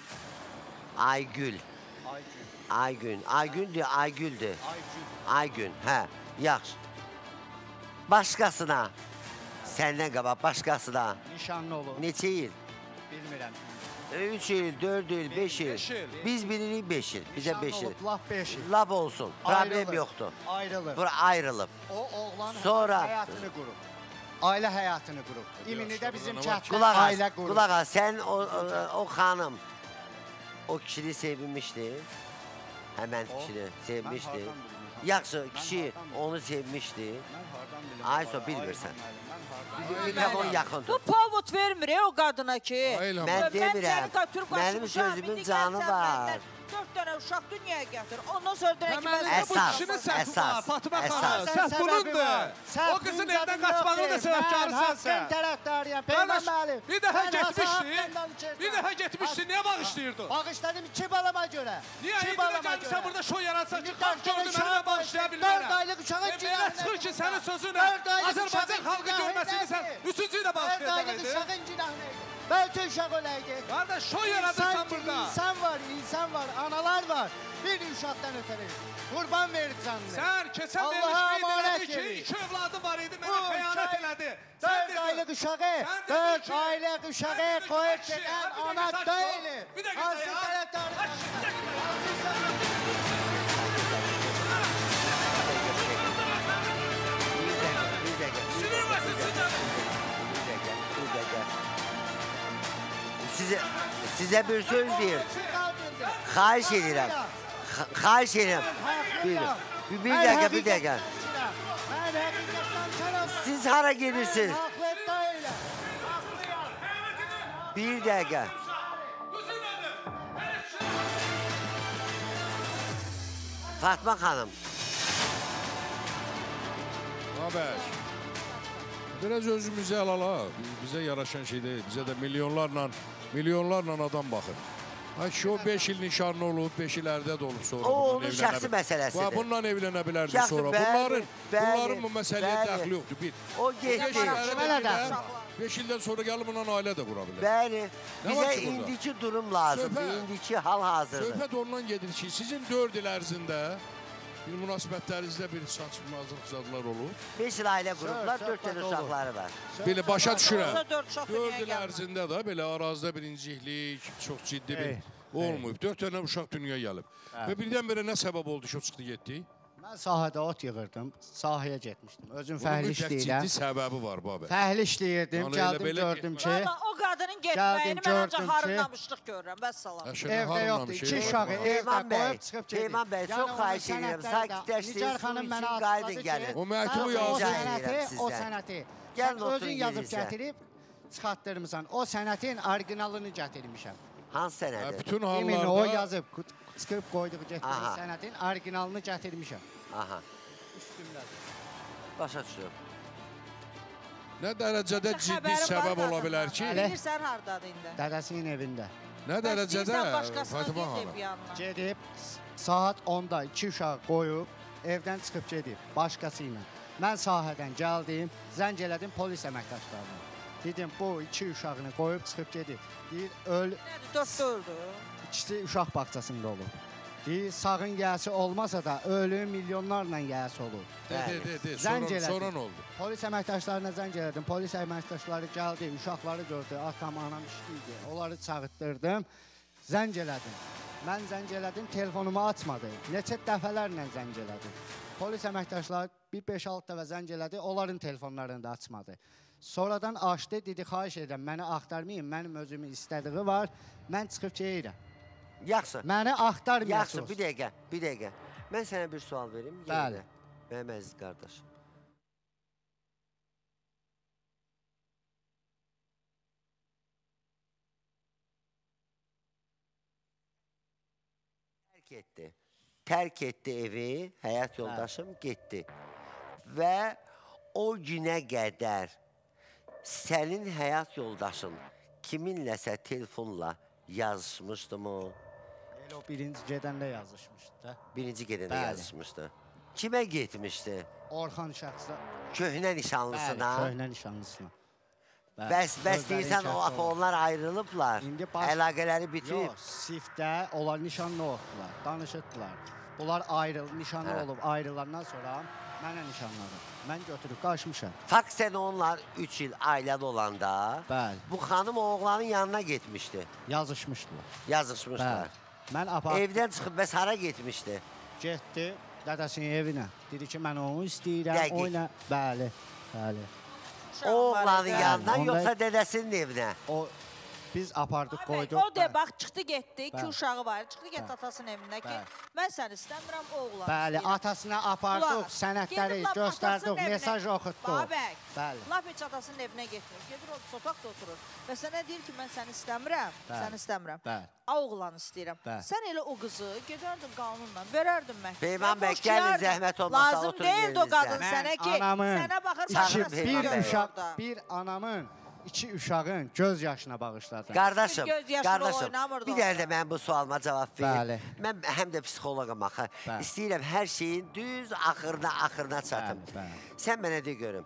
Aygüldür. Aygün, hə, yaxşı. Başqasına, səndən qabaq başqasına. Nişanlı olur. Neçə il? Bilmirəm. 3 il, 4 il, 5 il. Biz bilirik 5 il, bizə 5 il. Nişanlı olub, laf 5 il. Laf olsun, problem yoxdur. Ayrılıb. Bura ayrılıb. O oğlan həyatını qurub. Ailə həyatını qurub. İminidə bizim kənddə ailə qurub. Qulaq as, sən o xanım o kişini sevmişdi. Həmən kişini sevmişdi. Yaxşı, kişi onu sevmişdi. Ayso bilmirsən. Mikrofon yaxın tut. Bu povod vermir o qadına ki. Mən demirəm. Mənim sözümün canı var. 4 dənə uşaq dünyaya gətir. Ondan sonra deyək ki, Əsas. Fatıma xanım, səhv bunundur. O qızın evdən qaçmağının da səbəbkarı sənsən. Haqqın tərəfdarıyam, Peyman müəllim. Bir dəfə getmişdin, niyə bağışlayırdın? Bağışladım 2 balama görə. Niyə indi də gəlmişsən burada şoy yaratsan ki, xalq gördü mənə bağışlaya bilmərəm. 4 aylıq uşağın Belə çıxır ki, sənin sözünə Azərbaycan xalqı görməsini sən 3-cü ilə bağışlayacaq 4 aylıq uşağın günahını. Bəlkə uşaq ölərdi. Qardaş, şoy yaradırsan burada. İnsan var, analar var. Bir uşaqdan ötürü. Qurban verib canını. Sən keçən vermiş ki, 2 övladım var idi, mənə xəyanət elədi. 4 aylıq uşağı, 4 aylıq uşağı qoyub gedən ana deyil. Hansı tərəfdarı? Sizə bir söz deyim. Xahiş edirəm. Bir dəqiqə. Siz hara gedirsiniz? Bir dəqiqə. Fatma xanım. Babək. Biraz özümüzü alala. Bizə yaraşan şey deyil. Bizə də milyonlarla adam baxır. Ki o 5 il nişanlı olub, 5 il ərdə də olub sonra. O onun şəxsi məsələsidir. Bununla evlənə bilərdi sonra. Bunların bu məsələyə dəxli yoxdur. O getdi. 5 ildən sonra gəlib bundan ailə də qura bilər. Bəli. Bizə indiki durum lazımdır. İndiki hal-hazırdır. Söhbət ondan gedir ki, sizin 4 il ərzində bir münasibətlərinizdə bir saçmazlıq zadlar olur. 5 il ailə qurublar, 4 dənə uşaqları var. Belə başa düşürəm. 4 il ərzində də belə arazida bir inciklik, çox ciddi bir olmayıb. 4 dənə uşaq dünyaya gəlib. Və birdən-birə nə səbəb oldu ki, o çıxdı getdi? Mən sahədə ot yığırdım, sahəyə getmişdim. Özüm fəhli işləyirəm. Ciddi səbəbi var, Babək. Fəhli işləyirdim, gəldim, gördüm ki... O qadının getməyini mən ancaq harınlamışlıq görürəm, vəssalam. Evdə yoxdur, 2 uşağı evdə qoyub çıxıb gedir. Peyman bəy, çox xahiş edirəm, sakitləşdirin, su için qaydın gəlin. O məktubu yazdı. O sənəti, özün yazıb gətirib, çıxartdırmısan. O sənətin orijinalını gətirmişəm. Hansı sənədi? Bütün hallarda... Yemin o yazıb, çıxıb qoyduğu getdiyi sənətin orijinalını gətirmişəm. Aha. Üstümlədir. Başa düşürəm. Nə dərəcədə ciddi səbəb ola bilər ki? Bilirsən hardadır indi? Dədəsinin evində. Nə dərəcədə Fatıma xanım? Gedib, saat 10-da 2 uşaq qoyub, evdən çıxıb gedib, başqası ilə. Mən sahədən gəldim, zəng elədim polis əməkdaşlarına. Dedim, bu 2 uşağını qoyub çıxıb gedib. Deyir, öl... Nədir, 4-4-dür? İkisi uşaq bağçasında olub. Deyir, sağın yəsi olmasa da ölü milyonlarla yəsi olur. Sonra nə oldu? Polis əməkdaşlarına zəng elədim. Polis əməkdaşları gəldi, uşaqları gördü. Atam, anam işliydi. Onları çağırtdırdım. Zəng elədim. Mən zəng elədim, telefonumu açmadı. Neçə dəfələrlə zəng elədim. Polis əməkdaşları bir 5-6 dəfə zəng elədi. Onların telefonlarını da açmadı. Sonradan açdı, dedi, xahiş edirəm, məni axtarmayın. Mənim özümün istədiyi var. Mən çıxıb gedirəm. Yaxşı. Məni axtarmayasınız. Yaxşı, bir dəqiqə. Mən sənə bir sual verim. Bəli. Mənim əziz qardaşım. Tərk etdi evi, həyat yoldaşım getdi. Və o günə qədər sənin həyat yoldaşın kiminləsə telefonla yazışmışdı mı? Elə o birinci gedəndə yazışmışdı da. Birinci gedəndə yazışmışdı. Kimə getmişdi? Orxan şəxsə. Köhnə nişanlısına. Bəli, köhnə nişanlısına. Bəs deyirsən onlar ayrılıblar, əlaqələri bitib. Yox, sifdə onlar nişanlı oldular, danışırdılar. Bunlar nişanlı olub ayrılandan sonra mənə nişanladım. Mən götürüb qaçmışam. Fakt sən onlar 3 il ailədə olanda bu xanım oğlanın yanına getmişdi. Yazışmışdılar. Yazışmışdılar. Evdən çıxıb bəs hara getmişdi? Getdi dədəsinin evinə. Dedi ki, mən onu istəyirəm. Oyna. Bəli, bəli. O oğlanın yanına yoxsa dədəsinin evinə? Biz apardıq, qoyduq. O de, bax, çıxdı getdi, 2 uşağı var. Çıxdı getdi atasının evinə ki, mən səni istəmirəm, o oğlan. Bəli, atasına apardıq, sənədləri göstərdik, mesaj oxutduq. Bəli. Laf heç atasının evinə getmir. Gedir, o sotaqda oturur. Və sənə deyir ki, mən səni istəmirəm, səni istəmirəm. A oğlanı istəyirəm. Sən elə o qızı gedərdin qanunla, verərdin məhkəməyə. Peyman bəy, gəlin zəhmət olmasa oturun yerinizdə. Lazım deyildi o qadın sənə ki, sənə baxır, bir anamın 2 uşağın göz yaşına bağışladım. Qardaşım, bir dənə də mən bu sualıma cavab verim. Mən həm də psixologam axı. İstəyirəm hər şeyin düz axırına çatım. Sən mənə de görüm.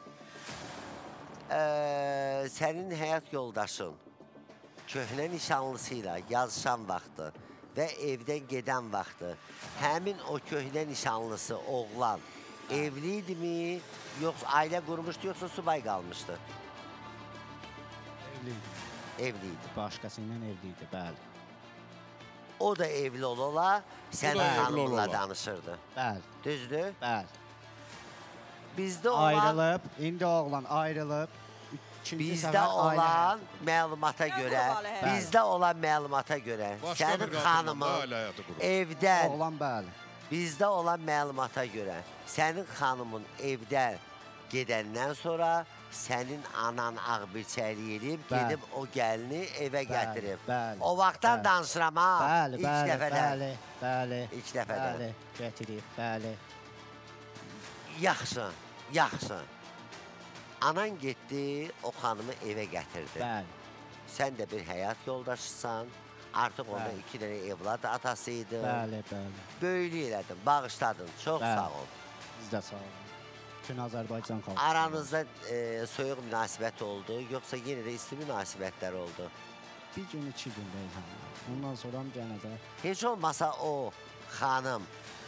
Sənin həyat yoldaşın köhnə nişanlısıyla yazışan vaxtı və evdən gedən vaxtı həmin o köhnə nişanlısı oğlan evliydimi, yoxsa ailə qurmuşdu, yoxsa subay qalmışdı? Evliydi. Başqası ilə evliydi, bəli. O da evli ola, sənin xanımla danışırdı. Bəli. Düzdür? Bəli. Bizdə olan... Ayrılıb, indi oğlan ayrılıb. Bizdə olan məlumata görə, sənin xanımın evdən... Oğlan, bəli. Bizdə olan məlumata görə, sənin xanımın evdən gedəndən sonra sənin anan ağbirçəlik edib, gedib o gəlini evə gətirib. O vaxtdan danışıram ha, ilk dəfədən. İlk dəfədən. Bəli, gətirib, bəli. Yaxşı, yaxşı. Anan getdi, o xanımı evə gətirdi. Bəli. Sən də bir həyat yoldaşısan, artıq onda 2 dənə evlad atasıydın. Bəli, bəli. Böyülük elədin, bağışladın, çox sağ ol. Biz də sağ olun. Bütün Azərbaycan xalqı. Aranızda soyuq münasibət oldu, yoxsa yenə də isti münasibətlər oldu? Bir gün, 2 gün deyil. Ondan sonra gənə də... Heç olmasa o xanım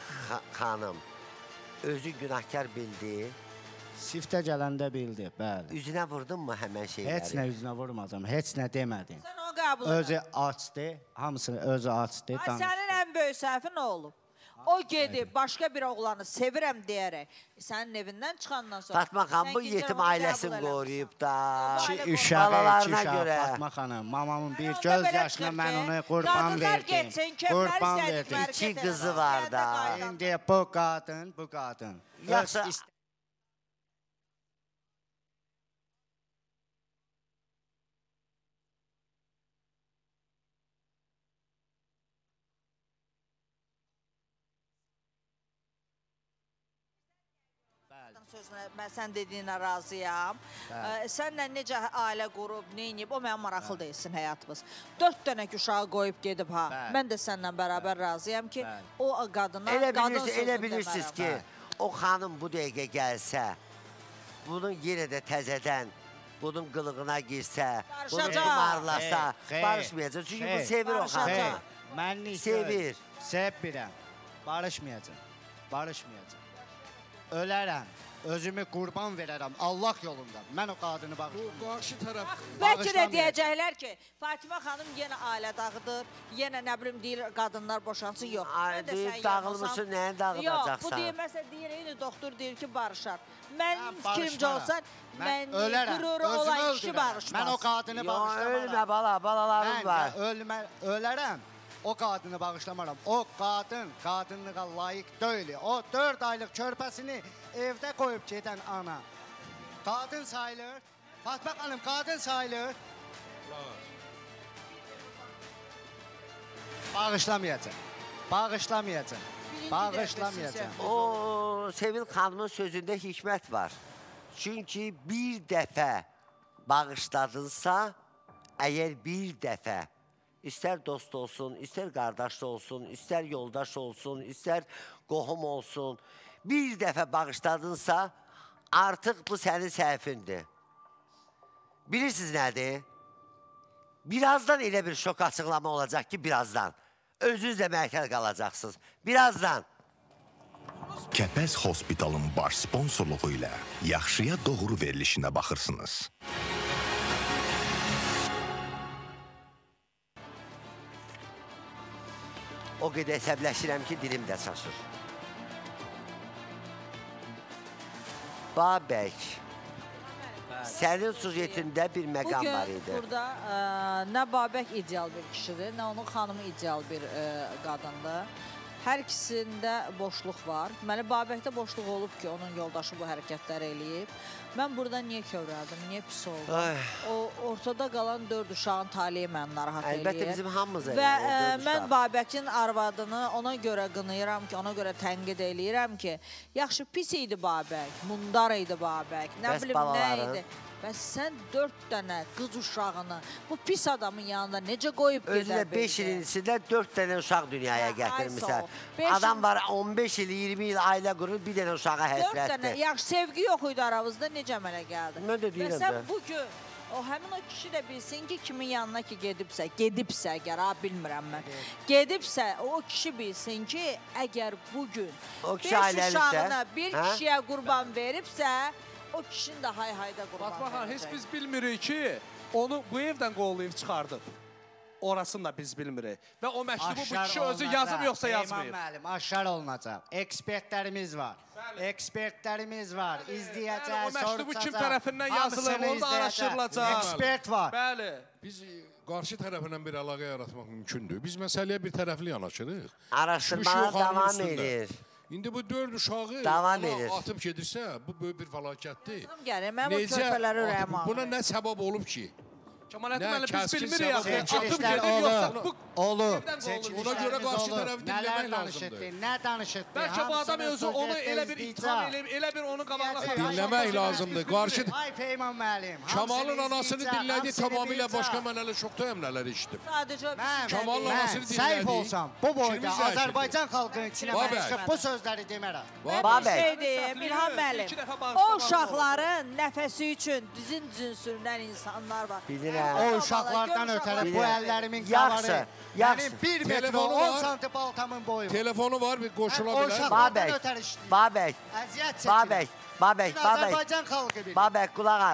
özü günahkar bildi. Siftə gələndə bildi, bəli. Üzünə vurdun mu həmən şeyləri? Heç nə üzünə vurmadım, heç nə demədim. Sən o qəbul edin. Özü açdı, hamısını özü açdı, danışdı. Sənin ən böyük səhvin nə olub? O gedib başqa bir oğlanı sevirəm deyərək sənin evindən çıxandan sonra... Fatma xanım bu yetim ailəsini qoruyub da. İki uşaq, Fatma xanım. Mamamın bir göz yaşına mən onu qurban verdim. Qurban verdim. 2 qızı var da. İndi bu qadın. Yaxşı. Sözünə, mən sən dediyinə razıyam. Sənlə necə ailə qurub, neyniyib, o mənim maraqlı deyilsin həyatımız. 4 dənə uşağı qoyub gedib ha. Mən də sənlə bərabər razıyam ki, o qadına qadın sözünü Elə bilirsiniz ki, o xanım bu dəqiqə gəlsə, bunun yenə də təzədən, bunun qılığına girsə, bunu qumarlasa, barışmayacaq. Çünki bu sevir o xanım. Mənlik sevir. Sevmirəm. Barışmayacaq. Ölərəm. Özümü qurban verərəm Allah yolunda. Mən o qadını bağışlamam. Bu qarşı tərəf... Bəlkə də deyəcəklər ki, Fatimə xanım yenə ailə dağıdır, yenə nə bilim deyir, qadınlar boşansın, yox. Dağılmışsın, nəyə dağılacaqsan? Yox, bu deyir, məsələn, deyir, eyni doktor deyir ki, barışar. Mənim fikrimcə olsan, mən qüruru olan kişi barışmaz. Mən o qadını bağışlamam. Ölmə bala, balalarım var. Mən ölərəm. o qadını bağışlamaram. O qadın qadınlığa layiq deyil. O 4 aylıq körpəsini evdə qoyub gedən ana. Qadın sayılır. Fatma xanım qadın sayılır. Bağışlamayacaq. Bağışlamayacaq. Bağışlamayacaq. O Sevil xanımın sözündə hikmət var. Çünki bir dəfə bağışladınsa, əgər bir dəfə, istər dost olsun, istər qardaş olsun, istər yoldaş olsun, istər qohum olsun, bir dəfə bağışladınsa, artıq bu sənin səhvindir. Bilirsiniz nədir? Birazdan elə bir şok açıqlama olacaq ki, birazdan. Özünüz də mərkəz qalacaqsınız. Birazdan. Kəpəz Hospitalın baş sponsorluğu ilə yaxşıya doğru verilişinə baxırsınız. O qədər əsəbləşirəm ki, dilim də çaşır. Babək, sənin sujetində bir məqam var idi. Bugün burada nə Babək ideal bir kişidir, nə onun xanımı ideal bir qadındır. Hər ikisində boşluq var. Deməli, Babəkdə boşluq olub ki, onun yoldaşı bu hərəkətləri eləyib. Mən burada niyə kövrəldim, niyə pis oldum? O ortada qalan 4 uşağın taliyi məni narahat eləyir. Əlbəttə bizim hamımız eləyir. Və mən Babəkin arvadını ona görə qınayıram ki, ona görə tənqid eləyirəm ki, yaxşı pis idi Babək, mundar idi Babək, nə bilim nə idi. Və sən 4 dənə qız uşağını bu pis adamın yanında necə qoyub gedə Özünə 5 ilin içində 4 dənə uşaq dünyaya gətirmişsən. Adam var 15 il, 20 il ailə qurur, bir dənə uşağa həsrətdir. Yaxşı, sevgi yox idi aramızda, necə mənə gəldi? Mən də deyirəm də. Və sən bugün, həmin o kişi də bilsin ki, kimin yanına ki gedibsə, əgər, bilmirəm mən, gedibsə, o kişi bilsin ki, əgər bugün 5 uşağına bir kişiyə qurban veribsə, o kişinin də hay-hayda qurban Fatma xan, verəcək. heç biz bilmirik ki, onu bu evdən qollayıb çıxardıb. Orasını da biz bilmirik. Və o məktubu bu kişi özü yazıb yoxsa yazmayıb. Müəllim, aşkar olunacaq. Ekspertlərimiz var. Ekspertlərimiz var. İzləyəcək, o məktubu kim soruşacaq. tərəfindən yazılıb, orada araşdırılacaq. Ekspert var. Bəli. Biz qarşı tərəfindən bir əlaqə yaratmaq mümkündür. Biz məsələyə bir tərəfli yanaşırıq. Araşdırmağa davam edir. İndi bu 4 uşağı atıb gedirsə, bu böyük bir fəlakətdir. Mən bu körpələri ürəyəm aldım. Buna nə səbəb olub ki? Kəmaləddin müəllim, biz bilmirik axı. Atıb gedir yoxsa bu olur. Ona görə qarşı tərəfi dinləmək lazımdır. Nə danışıqdır? Bəlkə bu adam özü onu elə bir ittiham eləyib, elə bir onu qabaqla... Dinləmək lazımdır. Qarşı... Ay Peyman müəllim. Kamalın anasını dinlədi, tamamilə başqa mənələ şokdayım nələr işitdim. Sadəcə Kamalın anasını dinlədi. Səhif olsam, bu boyda Azərbaycan xalqının içinə mən çıxıb bu sözləri demərəm. Babək. İlham müəllim, o uşaqların nəfəsi üçün dizin sürünən insanlar var. O uşaqlardan ötərə bu əllərimin qaları. Mənim 1 metr 10 santim baltamın boyu. Telefonu var, bir qoşula bilər. O uşaqlardan ötər işləyir. Babək, əziyyət çəkir. Babək. Azərbaycan xalqı bilir. Babək,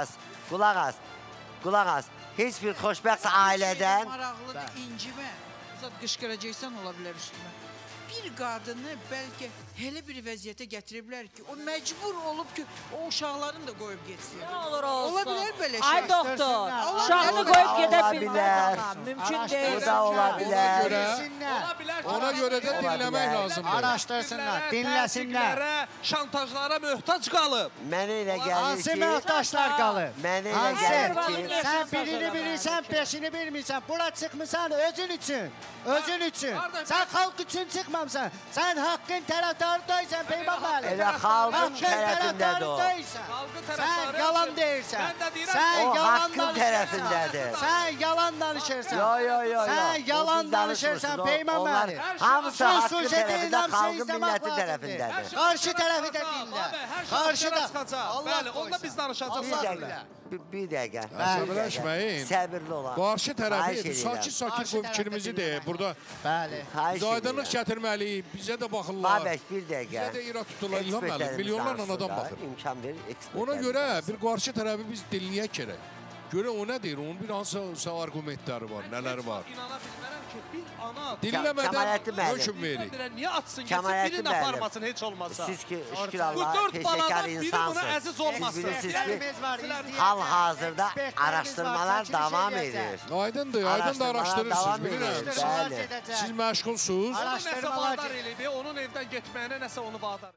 qulaq az. Heç bir xoşbəxt ailədən... Maraqlıdır, incimə. Uzat qışqıracaqsan ola bilər üstümə. Bir qadını bəlkə elə bir vəziyyətə gətiriblər ki, o məcbur olub ki, o uşaqlarını da qoyub getsin. Nə olur olsun. Ola bilər belə şey. Ay doktor, uşağını qoyub gedə bilməz. Mümkün deyil. Bu da ola bilər. Ona görə də dinləmək lazımdır. Araşdırsınlar, dinləsinlər. Şantajlara möhtac qalıb. Mənə elə gəlir ki... Hansı möhtaçlar qalıb? Mənə elə gəlir ki... Sən birini bilirsən, beşini bilmirsən. Bura çıxmısan özün üçün. Özün üçün. Sən xalq üçün çıxmamsan. Sən haqqın tərəfdarıdaysan Peyman müəllim. Elə xalqın tərəfindədir o. Sən yalan deyirsən. O haqqın tərəfindədir. Sən yalan danışırsan. Yo. Sən yalan danışırsan Peyman müəllim. Hamısı haqqın tərəfində, xalqın millətin tərəfindədir. Qarşı tərəfi də dinlə. Qarşıda. Bəli, onda biz danışacağıq. Bir dəqiqə. Əsəbləşməyin. Səbirli olaq. Qarşı tərəfi sakin fikrimizi deyək. Burada aydınlıq gətirməliyik. Bizə də baxırlar. Babək, bir dəqiqə. Bizə də irad tuturlar. İlham müəllim, milyonlarla adam baxır. İmkan verir, ekspertlər. Ona görə bir qarşı tərəfi biz dinləyək gərək. Görə o nə deyir, onun bir hansısa argumentləri var, nələri var. İnana bilmərəm ki, bir ana... Dinləmədən hökm verin. Niyə atsın, geçsin, birini aparmasın heç olmasa. Siz ki, şükür Allah, peşəkar insansınız. Əziz olmasın. Siz bilirsiniz ki, hal-hazırda araşdırmalar davam edir. Aydındır, aydın da araşdırırsınız, bilirəm. Siz məşğulsuz. Onu nəsə vadar eləyib, onun evdən getməyinə nəsə onu vadar.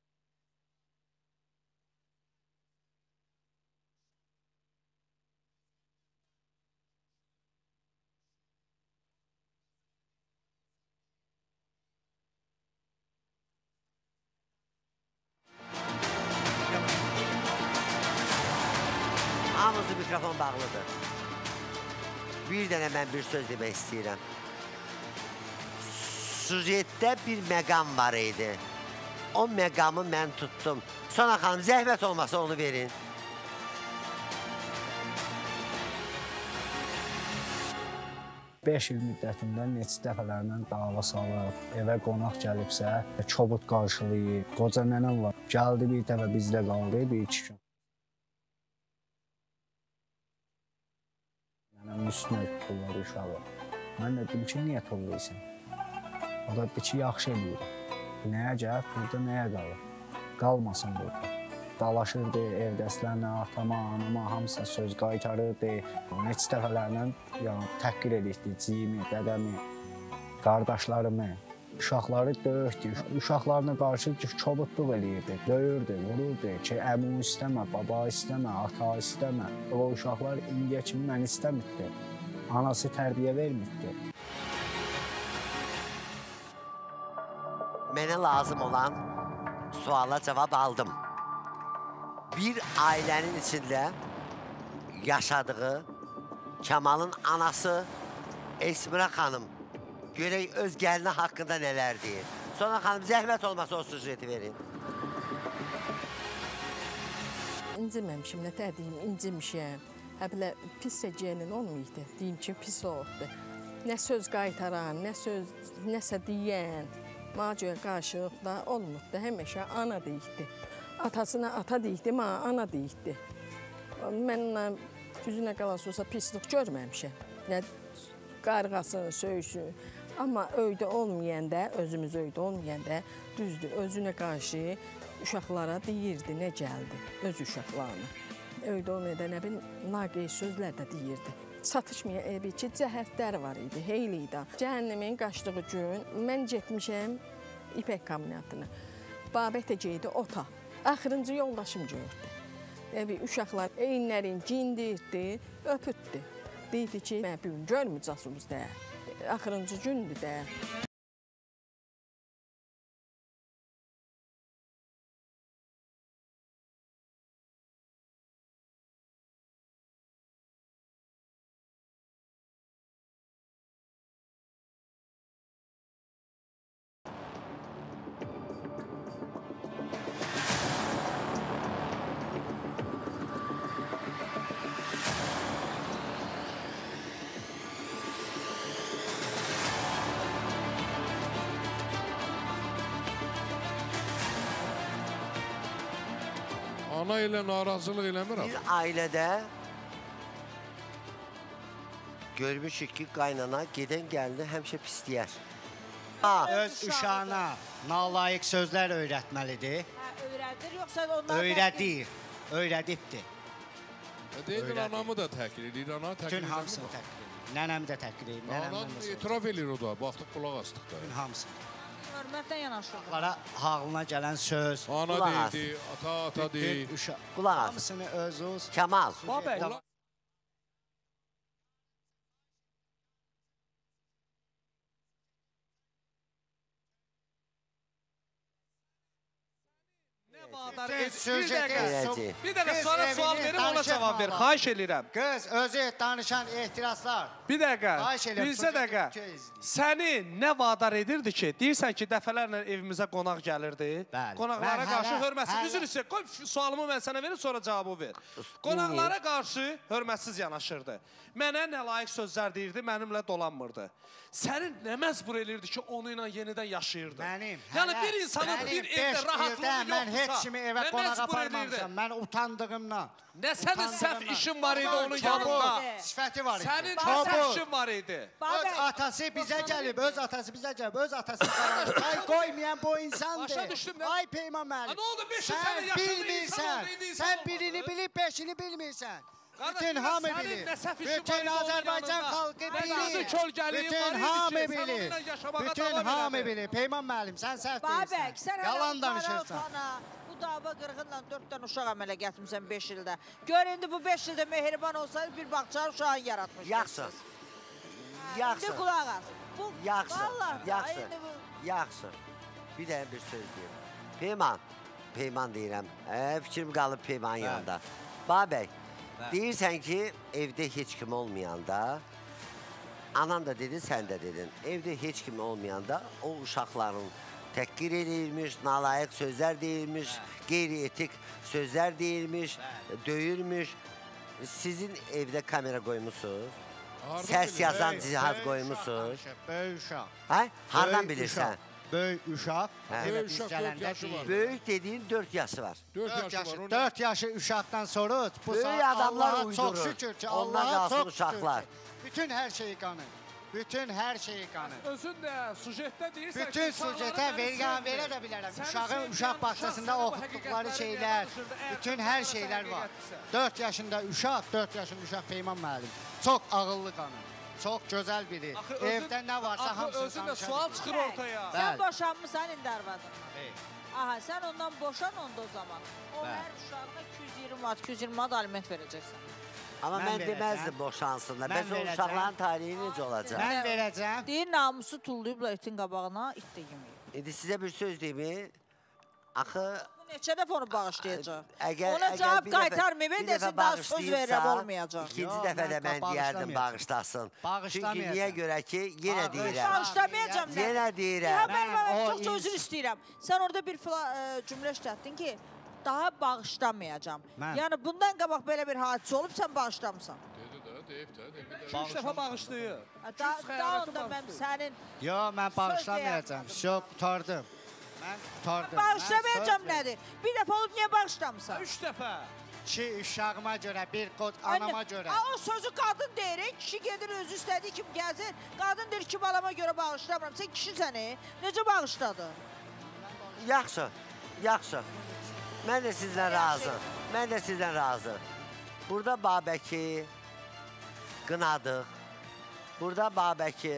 Hamınızın mikrofon bağlıdır. Bir dənə mən bir söz demək istəyirəm. Sujetdə bir məqam var idi. O məqamı mən tuttum. Sona xanım, zəhmət olmasa onu verin. Beş il müddətində neçə dəfələrlə dava salıb, evə qonaq gəlibsə, çobud qarşılayıb, qoca nənəm var. Gəldi bir dəfə bizdə qaldı, bir-iki gün. Nənəm üstünə tulladı uşağı. Mən də dedim ki, niyə tullayırsan? O da dedi ki, yaxşı eləyir. Nəyə gəl, burada nəyə qalır? Qalmasın burada. Dalaşırdı evdəslərlə, atama, anama, hamısına söz qaytarırdı. Neçə dəfələrlə təhqir edirdi, ciyimi, dədəmi, qardaşlarımı. Uşaqları döyürdü, uşaqlarına qarşı çobudluq eləyirdi, döyürdü, vururdu ki, əmi istəmə, baba istəmə, ata istəmə. O uşaqlar indiyə kimi məni istəmirdi. Anası tərbiyə vermirdi. Mənə lazım olan suala cavab aldım. Bir ailənin içində yaşadığı Kamalın anası Esmira xanım görək öz gəlini haqqında nələr deyir. Sonra xanım, zəhmət olmasa o sujeti verin. İnciməmişim, nə deyim, incimişəm. Həbilə pis gəlin olmayıqdı, deyim ki, pis oldu. Nə söz qaytaran, nəsə deyən, macəyə qarşılıq da olmurdu, həmişə ana deyikdi. Atasına ata deyikdi, ana deyikdi. Mən düzünə qalansa pislik görməmişəm. Nə qarğasın, söysün. Amma öydə olmayanda, özümüz öydə olmayanda, düzdür, özünə qarşı uşaqlara deyirdi, nə gəldi, öz uşaqlarına. Öydə olmayanda nə bir naqi sözlər də deyirdi. Satışmaya evi ki, cəhətləri var idi, heyli idi. Cəhənnimin qaçdığı gün mən getmişəm İpək kombinatına. Babət əcəydi ota. Axırıncı yoldaşım gördü. Evi uşaqlar eyinlərin gindirdi, öpüddü. Deydi ki, mən bir gün görməyəcəksiniz də. Axırıncı gündür də. Ana ilə narazılıq eləmir Bir ailədə görmüşük ki, qaynana gedən gəlini həmişə pisləyər. Öz uşağına nalayiq sözlər öyrətməlidir. Öyrədir, yoxsa onlar... Öyrədibdir. Deyir, anamı da təhqir edir, ana təhqir edir. Bütün hamısını təhqir edir. Nənəmi də təhqir edir. Ana etiraf edir o da, baxdıq, qulaq astıq da. Bütün hamısını. Hörmətlə yanaşırlar. Uşaqlara ağlına gələn söz. Ana deyildi, ata deyil. Qulaq as. Hamısını özünüz. Kamal. Bir dəqiqə sonra sual verim, ona cavab ver. Xahiş edirəm. Qız, özü danışan ehtiraslar. Bir dəqiqə, bircə dəqiqə. Səni nə vadar edirdi ki, deyirsən ki, dəfələrlə evimizə qonaq gəlirdi. Qonaqlara qarşı hörmətsiz. Üzr istəyir, qoy sualımı mən sənə verim, sonra cavabı ver. Qonaqlara qarşı hörmətsiz yanaşırdı. Mənə nə layiq sözlər deyirdi, mənimlə dolanmırdı. Səni nə məcbur elirdi ki, onu ilə yenidən yaşayırdı? Mənim. Yəni bir insanın bir evdə rahatlığı yoxdursa... Mən heç kimi evə qonaq aparmamışam. Mən utandığımdan. Nə sənin səhv işin var idi onun yanında? Sifəti var idi. Sənin səhv işin var idi. Öz atası bizə gəlib, öz atası bizə gəlib, öz atası qaranlıq. Ay qoymayan bu insandır. Başa düşdüm. Ay Peyman müəllim. Nə oldu 5 sənə yaşında insan oldu, indi insan Sən olmadı. birini bilib, beşini bilmirsən. Qardaş, Bütün hamı sənin bilir. nə səhv işin var Bütün idi onun Azərbaycan yanında? xalqı Nə bilir. gözü kölgəliyin Bütün var idi hamı ki, sən bilir. onunla yaşamağa Bütün davam hamı elədin. bilir. Peyman müəllim, sən səhv Babək, deyirsən. sən Yalan danışırsan. Bu dava qırğınla 4 dənə uşaq əmələ gətirmisən 5 ildə. Gör indi bu 5 ildə mehriban olsaydı bir bağça uşağın yaratmışdınız. Yaxşı. Yaxşı. İndi qulaq as. Bu Yaxşı. vallahi da, Yaxşı. indi bu Yaxşı. Bir dənə bir söz deyim. Peyman. Peyman deyirəm. Fikrim qalıb Peymanın yanında. Babək, deyirsən ki, evdə heç kim olmayanda, anan da dedi, sən də dedin. Evdə heç kim olmayanda o uşaqların təhqir edilmiş, nalayiq sözlər deyilmiş, qeyri-etik sözlər deyilmiş, döyülmüş. Sizin evdə kamera qoymusunuz? Səs yazan cihaz qoymusunuz? Böyük uşaq. Hə? Hardan bilirsən? Böyük uşaq. Böyük uşaq 4 yaşı var. Böyük dediyin 4 yaşı var. 4 yaşı var. 4 yaşı uşaqdan sonra bu Böyük adamlar Allaha uydurur. çox şükür ki, Ondan Allaha qalsın çox uşaqlar. şükür ki, bütün hər şeyi qanır. Bütün hər şeyi qanır. Özün də sujetdə deyirsən Bütün sujetə verə də bilərəm. Uşağın uşaq bağçasında oxutduqları şeylər, bütün hər şeylər var. 4 yaşında uşaq, 4 yaşında uşaq Peyman müəllim. Çox ağıllı qanır. Çox gözəl biri. Evdə nə varsa hamısını özün də sual çıxır ortaya. Sən boşanmısan indi arvadından. Aha, sən ondan boşan onda o zaman. O hər uşağına 220 manat, 220 manat aliment verəcəksən. Amma mən deməzdim boşansınlar. Bəs o uşaqların tarihi necə olacaq? Mən verəcəm. Deyir, namusu tullayıblar itin qabağına, it də yeməyib. İndi sizə bir söz deyim. Axı Bu neçə dəfə onu bağışlayacaq? Əgər Ona cavab bir dəfə- qaytarmayıb, bir dəfə desin daha söz verirəm bağışlayıbsa, olmayacaq. İkinci Yox, dəfə də mən mən deyərdim bağışlamayacağam. bağışlasın. Çünki Bağışlamayacağam. niyə görə ki, yenə deyirəm. Bağışlamayacam nə? Yenə Ya deyirəm. mən o çox özür istəyirəm. Sən orada bir cümlə işlətdin ki, daha bağışlamayacam. Yəni bundan qabaq belə bir hadisə olub, sən bağışlamısan. Dedi də, deyib də, dedi də. 2-3 dəfə bağışlayır. Daha onda mən sənin Yox, mən bağışlamayacağam. Yox, qutardım. Mən qutardım. bağışlamayacam nədir? Bir dəfə olub niyə bağışlamısan? 3 dəfə. İki uşağıma görə, bir qod anama görə. O sözü qadın deyir, kişi gedir özü istədiyi kimi gəzir. Qadın deyir ki, balama görə bağışlamıram. Sən kişi səni necə bağışladın? Yaxşı, yaxşı. Mən də sizdən razı. Mən də sizdən razı. Burada Babəki qınadıq. Burada Babəki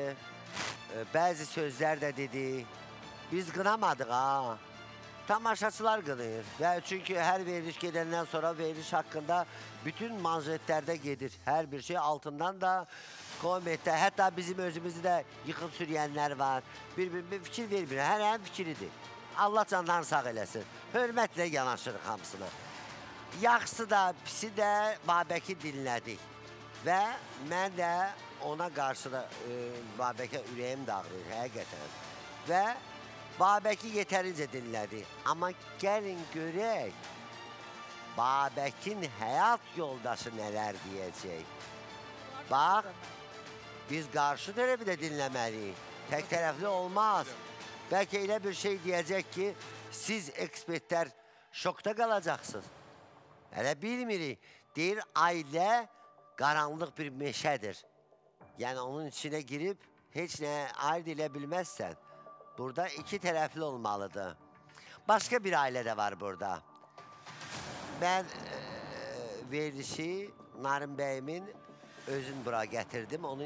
bəzi sözlər də dedi. Biz qınamadıq ha. Tamaşaçılar qınayır. Və çünki hər veriliş gedəndən sonra veriliş haqqında bütün manjetlərdə gedir. Hər bir şey altından da kommentdə, hətta bizim özümüzü də yıxıb sürüyənlər var. Bir fikir vermir. Hər fikridir. Allah canlarını sağ eləsin. Hörmətlə yanaşırıq hamısına. Yaxşısı da, pisi də Babəki dinlədik. Və mən də ona qarşı da Babəkə ürəyim dağılır, həqiqətən. Və Babəki yetərincə dinlədik. Amma gəlin görək, Babəkin həyat yoldaşı nələr deyəcək. Bax, biz qarşı tərəfi də dinləməliyik. Tək tərəfli olmaz. Bəlkə elə bir şey deyəcək ki, siz ekspertlər şokda qalacaqsınız. Hələ bilmirik. Deyir, ailə qaranlıq bir meşədir. Yəni, onun içinə girib heç nə ayırt elə bilməzsən. Burada iki tərəfli olmalıdır. Başqa bir ailə də var burada. Mən verilişi Narin bəyimin özün bura gətirdim. Onun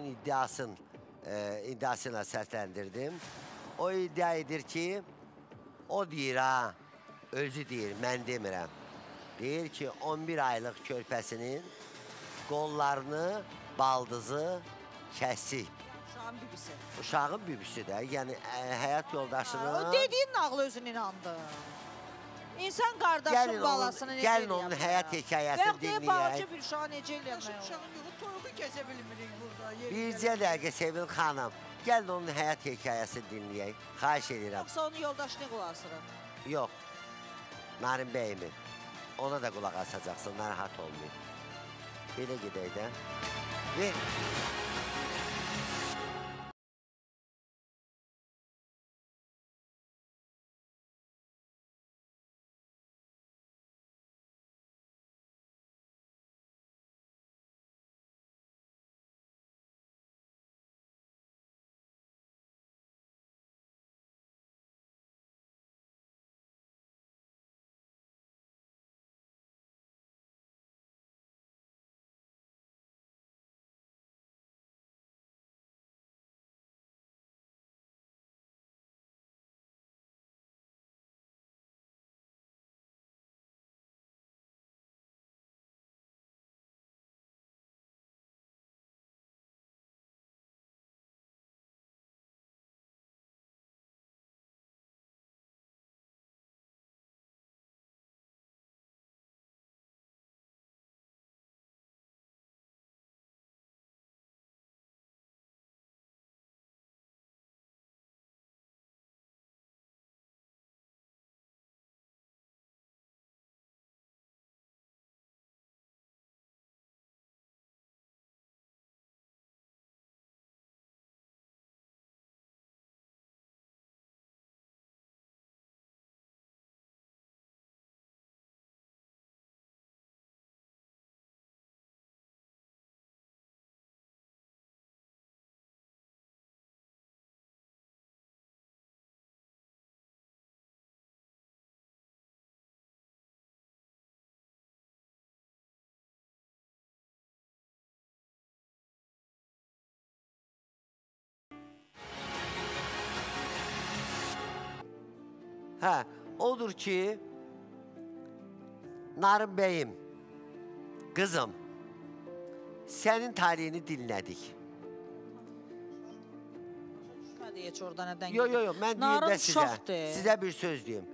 iddiasına səsləndirdim. O iddia edir ki, o deyir ha, özü deyir, mən demirəm. Deyir ki, 11 aylıq körpəsinin qollarını, baldızı kəsib. Uşağın bibisi. Uşağın bibisi də, yəni həyat yoldaşının... O dediyin nağlı özün inandı. İnsan qardaşın balasını necə eləyəm? Gəlin onun həyat hekayəsini dinləyək. Və balaca bir uşağı necə eləyəm? Uşağın yoxu, toyuğu kəsə bilmirik burada. Bircə dəqiqə Sevil xanım, gəlin onun həyat hekayəsini dinləyək. Xahiş edirəm. Yoxsa onun yoldaşını qulaq asırıq? Yox, Narin bəyimin. Ona da qulaq asacaqsın, narahat olmayın. Belə gedək də. Ver. Hə, odur ki, Narın bəyim, qızım, sənin tarihini dinlədik. Heç orada nədən Yox, mən deyim də sizə bir söz deyim.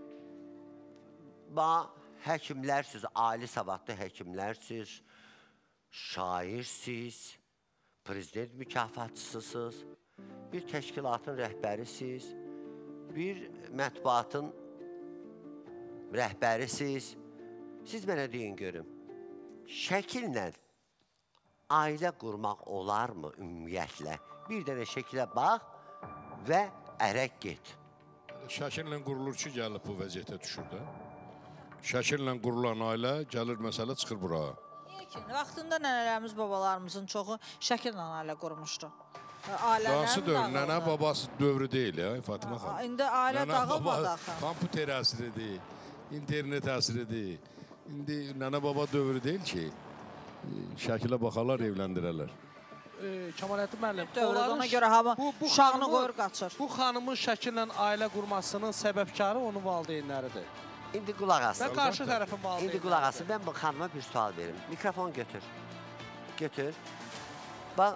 Həkimlərsiniz, ali savadlı həkimlərsiniz, şairsiz, prezident mükafatçısısınız, bir təşkilatın rəhbərisiz, bir mətbuatın rəhbərisiz. Siz mənə deyin görüm, şəkillə ailə qurmaq olarmı ümumiyyətlə? Bir dənə şəkilə bax və ərək get. Şəkillə qurulur ki, gəlib bu vəziyyətə düşür də. Şəkillə qurulan ailə gəlir, məsələ çıxır bura. Niyə ki? Vaxtında nənələrimiz, babalarımızın çoxu şəkillə ailə qurmuşdu. Hansı dövr? Nənə babası dövrü deyil ya, Fatıma xanım. İndi ailə dağılmadı axı. Kompüter əsridir, internet əsridir. İndi nənə baba dövrü deyil ki, şəkilə baxarlar, evləndirərlər. Kemalettin müəllim, ona görə hamı uşağını qoyur, qaçır. Bu xanımın şəkillə ailə qurmasının səbəbkarı onun valideynləridir. İndi qulaq asın. Və qarşı tərəfin valideynləridir. İndi qulaq asın, mən bu xanıma bir sual verim. Mikrofon götür. Götür. Bax,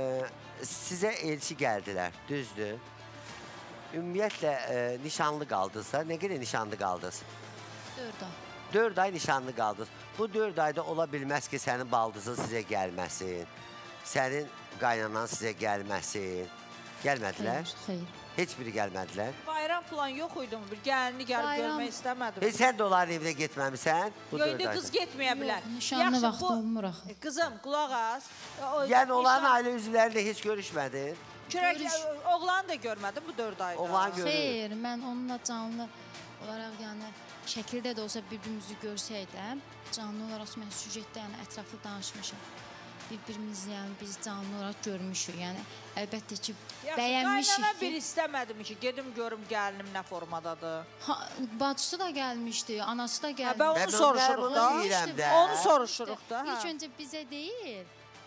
sizə elçi gəldilər, düzdür. Ümumiyyətlə, nişanlı qaldınızsa, nə qədər nişanlı qaldınız? 4 ay. 4 ay nişanlı qaldınız. Bu 4 ayda ola bilməz ki, sənin baldızın sizə gəlməsin. Sənin qaynanan sizə gəlməsin. Gəlmədilər? Xeyr. Heç biri gəlmədilər? Bayram falan yox idi mu? Bir gəlini gəlib görmək istəmədim. Sən də onların evinə getməmisən? Yox, indi qız getməyə bilər. Nişanlı vaxtı olmuruq. Qızım, qulaq as. Yəni, onların ailə üzvlərilə heç görüşmədin? Oğlanı da görmədim bu 4 ayda. Oğlan görür. Xeyr, mən onunla canlı olaraq, yəni, şəkildə də olsa bir-birimizi görsəydim, canlı olaraq mən süjetdə, yəni, ətraflı danışmışam. Bir-birimizi, yəni, biz canlı olaraq görmüşük. Yəni, əlbəttə ki, bəyənmişik ki... Qaynana bir istəmədim ki, gedim görüm gəlinim nə formadadır. Bacısı da gəlmişdi, anası da gəlmişdi. Mən onu soruşuruq da. Onu soruşuruq da. İlk öncə bizə deyil,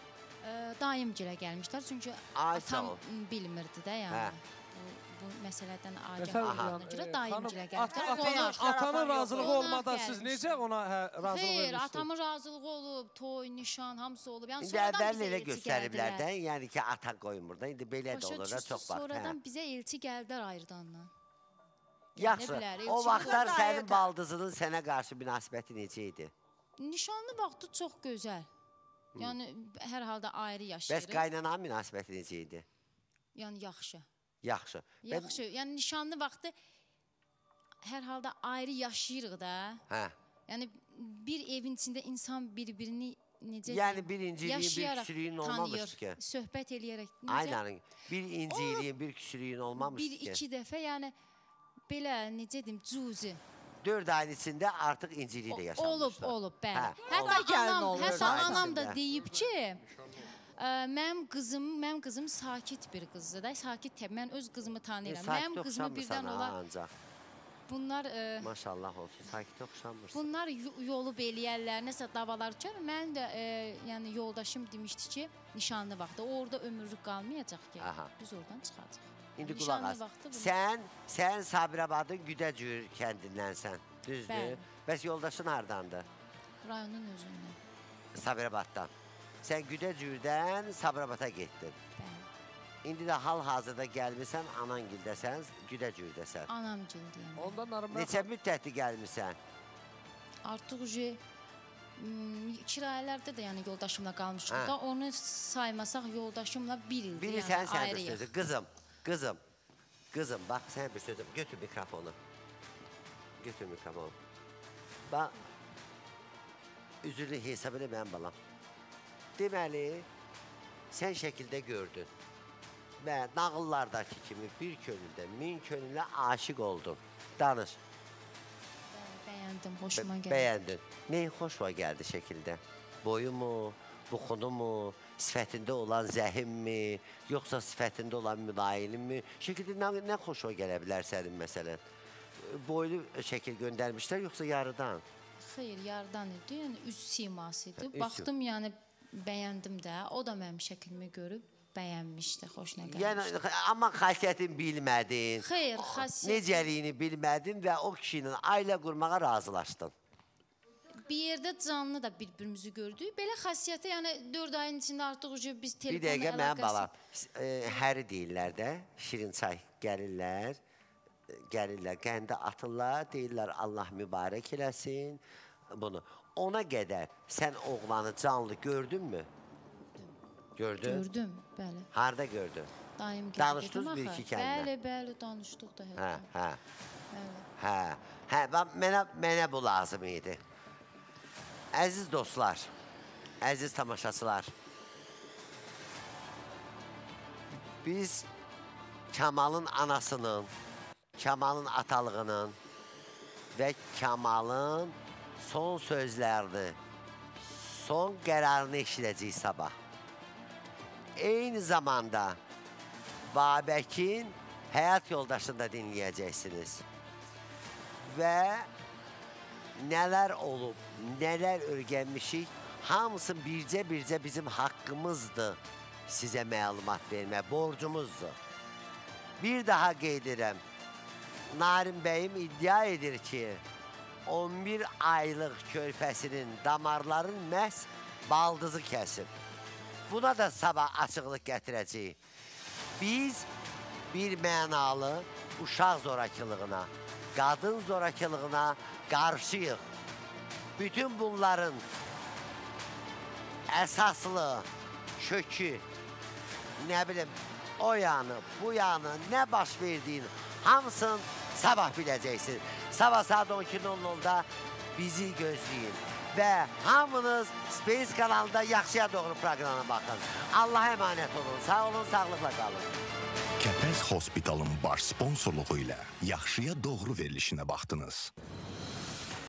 daimgilə gəlmişlər. Çünki atam bilmirdi də, yəni. Bu məsələdən agah olduğuna görə daimgilə gəlmişlər. Atanın razılığı olmadan siz necə ona razılıq vermişsiniz? Xeyr, atamın razılığı olub, toy, nişan, hamısı olub. İndi əvvəl elə göstəriblər də, yəni ki, ata qoymur da. İndi belə də olur da, çox bax. Sonradan bizə elçi gəldilər ayrıdandan. Yaxşı, o vaxtlar sənin baldızının sənə qarşı münasibəti necə idi? Nişanlı vaxtı çox gözəl. Yəni, hər halda ayrı yaşayırıq. Bəs qaynananın münasibəti necə idi? Yəni, yaxşı. Yaxşı. Yaxşı, yəni nişanlı vaxtı hər halda ayrı yaşayırıq da. Hə. Yəni bir evin içində insan bir-birini necə yəni bir inciliyin, bir küsülüyün olmamışdı ki. Söhbət eləyərək. Aynen. Bir inciliyin, bir küsülüyün olmamışdı ki. Bir-iki dəfə, yəni belə necə deyim, cüzi. 4 ayın içində artıq inciliyi də yaşanmışdı. Olub, bəli. Hətta anam da deyib ki, mənim qızım sakit bir qızdır da, sakit təbii. Mən öz qızımı tanıyıram. Mənim qızımı birdən olar. Bunlar... Maşallah olsun, sakit oxşanmırsın. Bunlar yolub eləyərlər, nəsə davalar ki, mənim də yoldaşım demişdi ki, nişanlı vaxtı, orada ömürlük qalmayacaq ki, biz oradan çıxacaq. İndi qulaq as, sən Sabirabadın Güdəcür kəndindənsən, düzdür? Bəs yoldaşın hardandır? Rayonun özündən. Sabirabaddan. Sən Güdəcürdən Sabirabada getdin. İndi də hal-hazırda gəlmirsən, anangildəsən, Güdəcürdəsən. Anamgildəyəm. Neçə müddətli gəlmirsən? Artıq kirayələrdə də yoldaşımla qalmışıq da, onu saymasaq yoldaşımla bir ildir ayrıyıq. Qızım, bax, sən bir sözüm, götür mikrofonu. Götür mikrofonu. Bax, üzrlü hesab elə mənim balam. Deməli, sən şəkildə gördün və nağıllardakı kimi bir könüldə, 1000 könülə aşiq oldun. Danış. Bəyəndim, xoşuma gəldi. Bəyəndin. Neyin xoşuma gəldi şəkildə? Boyu mu, buxunu mu, sifətində olan zəhim mi, yoxsa sifətində olan mülayilin mi? Şəkildə nə xoşuma gələ bilər sənin məsələn? Boylu şəkil göndərmişlər, yoxsa yarıdan? Xeyr, yarıdan idi, yəni üz siması idi. Baxdım, yəni bəyəndim də, o da mənim şəklimi görüb bəyənmişdi, xoşuna gəlmişdi. Yəni, amma xasiyyətini bilmədin. Xeyr, xasiyyət. Necəliyini bilmədin və o kişinin ailə qurmağa razılaşdın. Bir yerdə canlı da bir-birimizi gördük. Belə xasiyyətə, yəni 4 ayın içində artıq biz telefon əlaqəsi... Bir dəqiqə, mənim balam, həri deyirlər də, şirin çay gəlirlər, qəndə atırlar, deyirlər Allah mübarək eləsin bunu. Ona qədər sən oğlanı canlı gördünmü? Gördün? Gördüm, bəli. Harada gördün? Daim gördüm. Danışdınız bir-iki kəlmə? Bəli, danışdıq da. Hə, mənə bu lazım idi. Əziz dostlar, əziz tamaşaçılar, biz Kamalın anasının, Kamalın atalığının və Kamalın son sözlərini, son qərarını eşidəcəyik sabah. Eyni zamanda Babəkin həyat yoldaşını da dinləyəcəksiniz. Və nələr olub, nələr örgənmişik, hamısı bircə-bircə bizim haqqımızdır sizə məlumat vermək, borcumuzdur. Bir daha qeyd edirəm, Narin bəyim iddia edir ki, 11 aylıq körpəsinin damarların məhz baldızı kəsib. Buna da sabah açıqlıq gətirəcəyik. Biz bir mənalı uşaq zorakılığına, qadın zorakılığına qarşıyıq. Bütün bunların əsaslı, kökü, nə bilim, o yanı, bu yanı, nə baş verdiyini hamısını sabah biləcəksiniz. Sabah saat 12:00-da bizi gözləyin. Və hamınız Space kanalında Yaxşıya Doğru proqramına baxın. Allah'a emanet olun, sağ olun, sağlıqla qalın. Kəpəz Hospitalın baş sponsorluğu ilə Yaxşıya Doğru verilişinə baxdınız.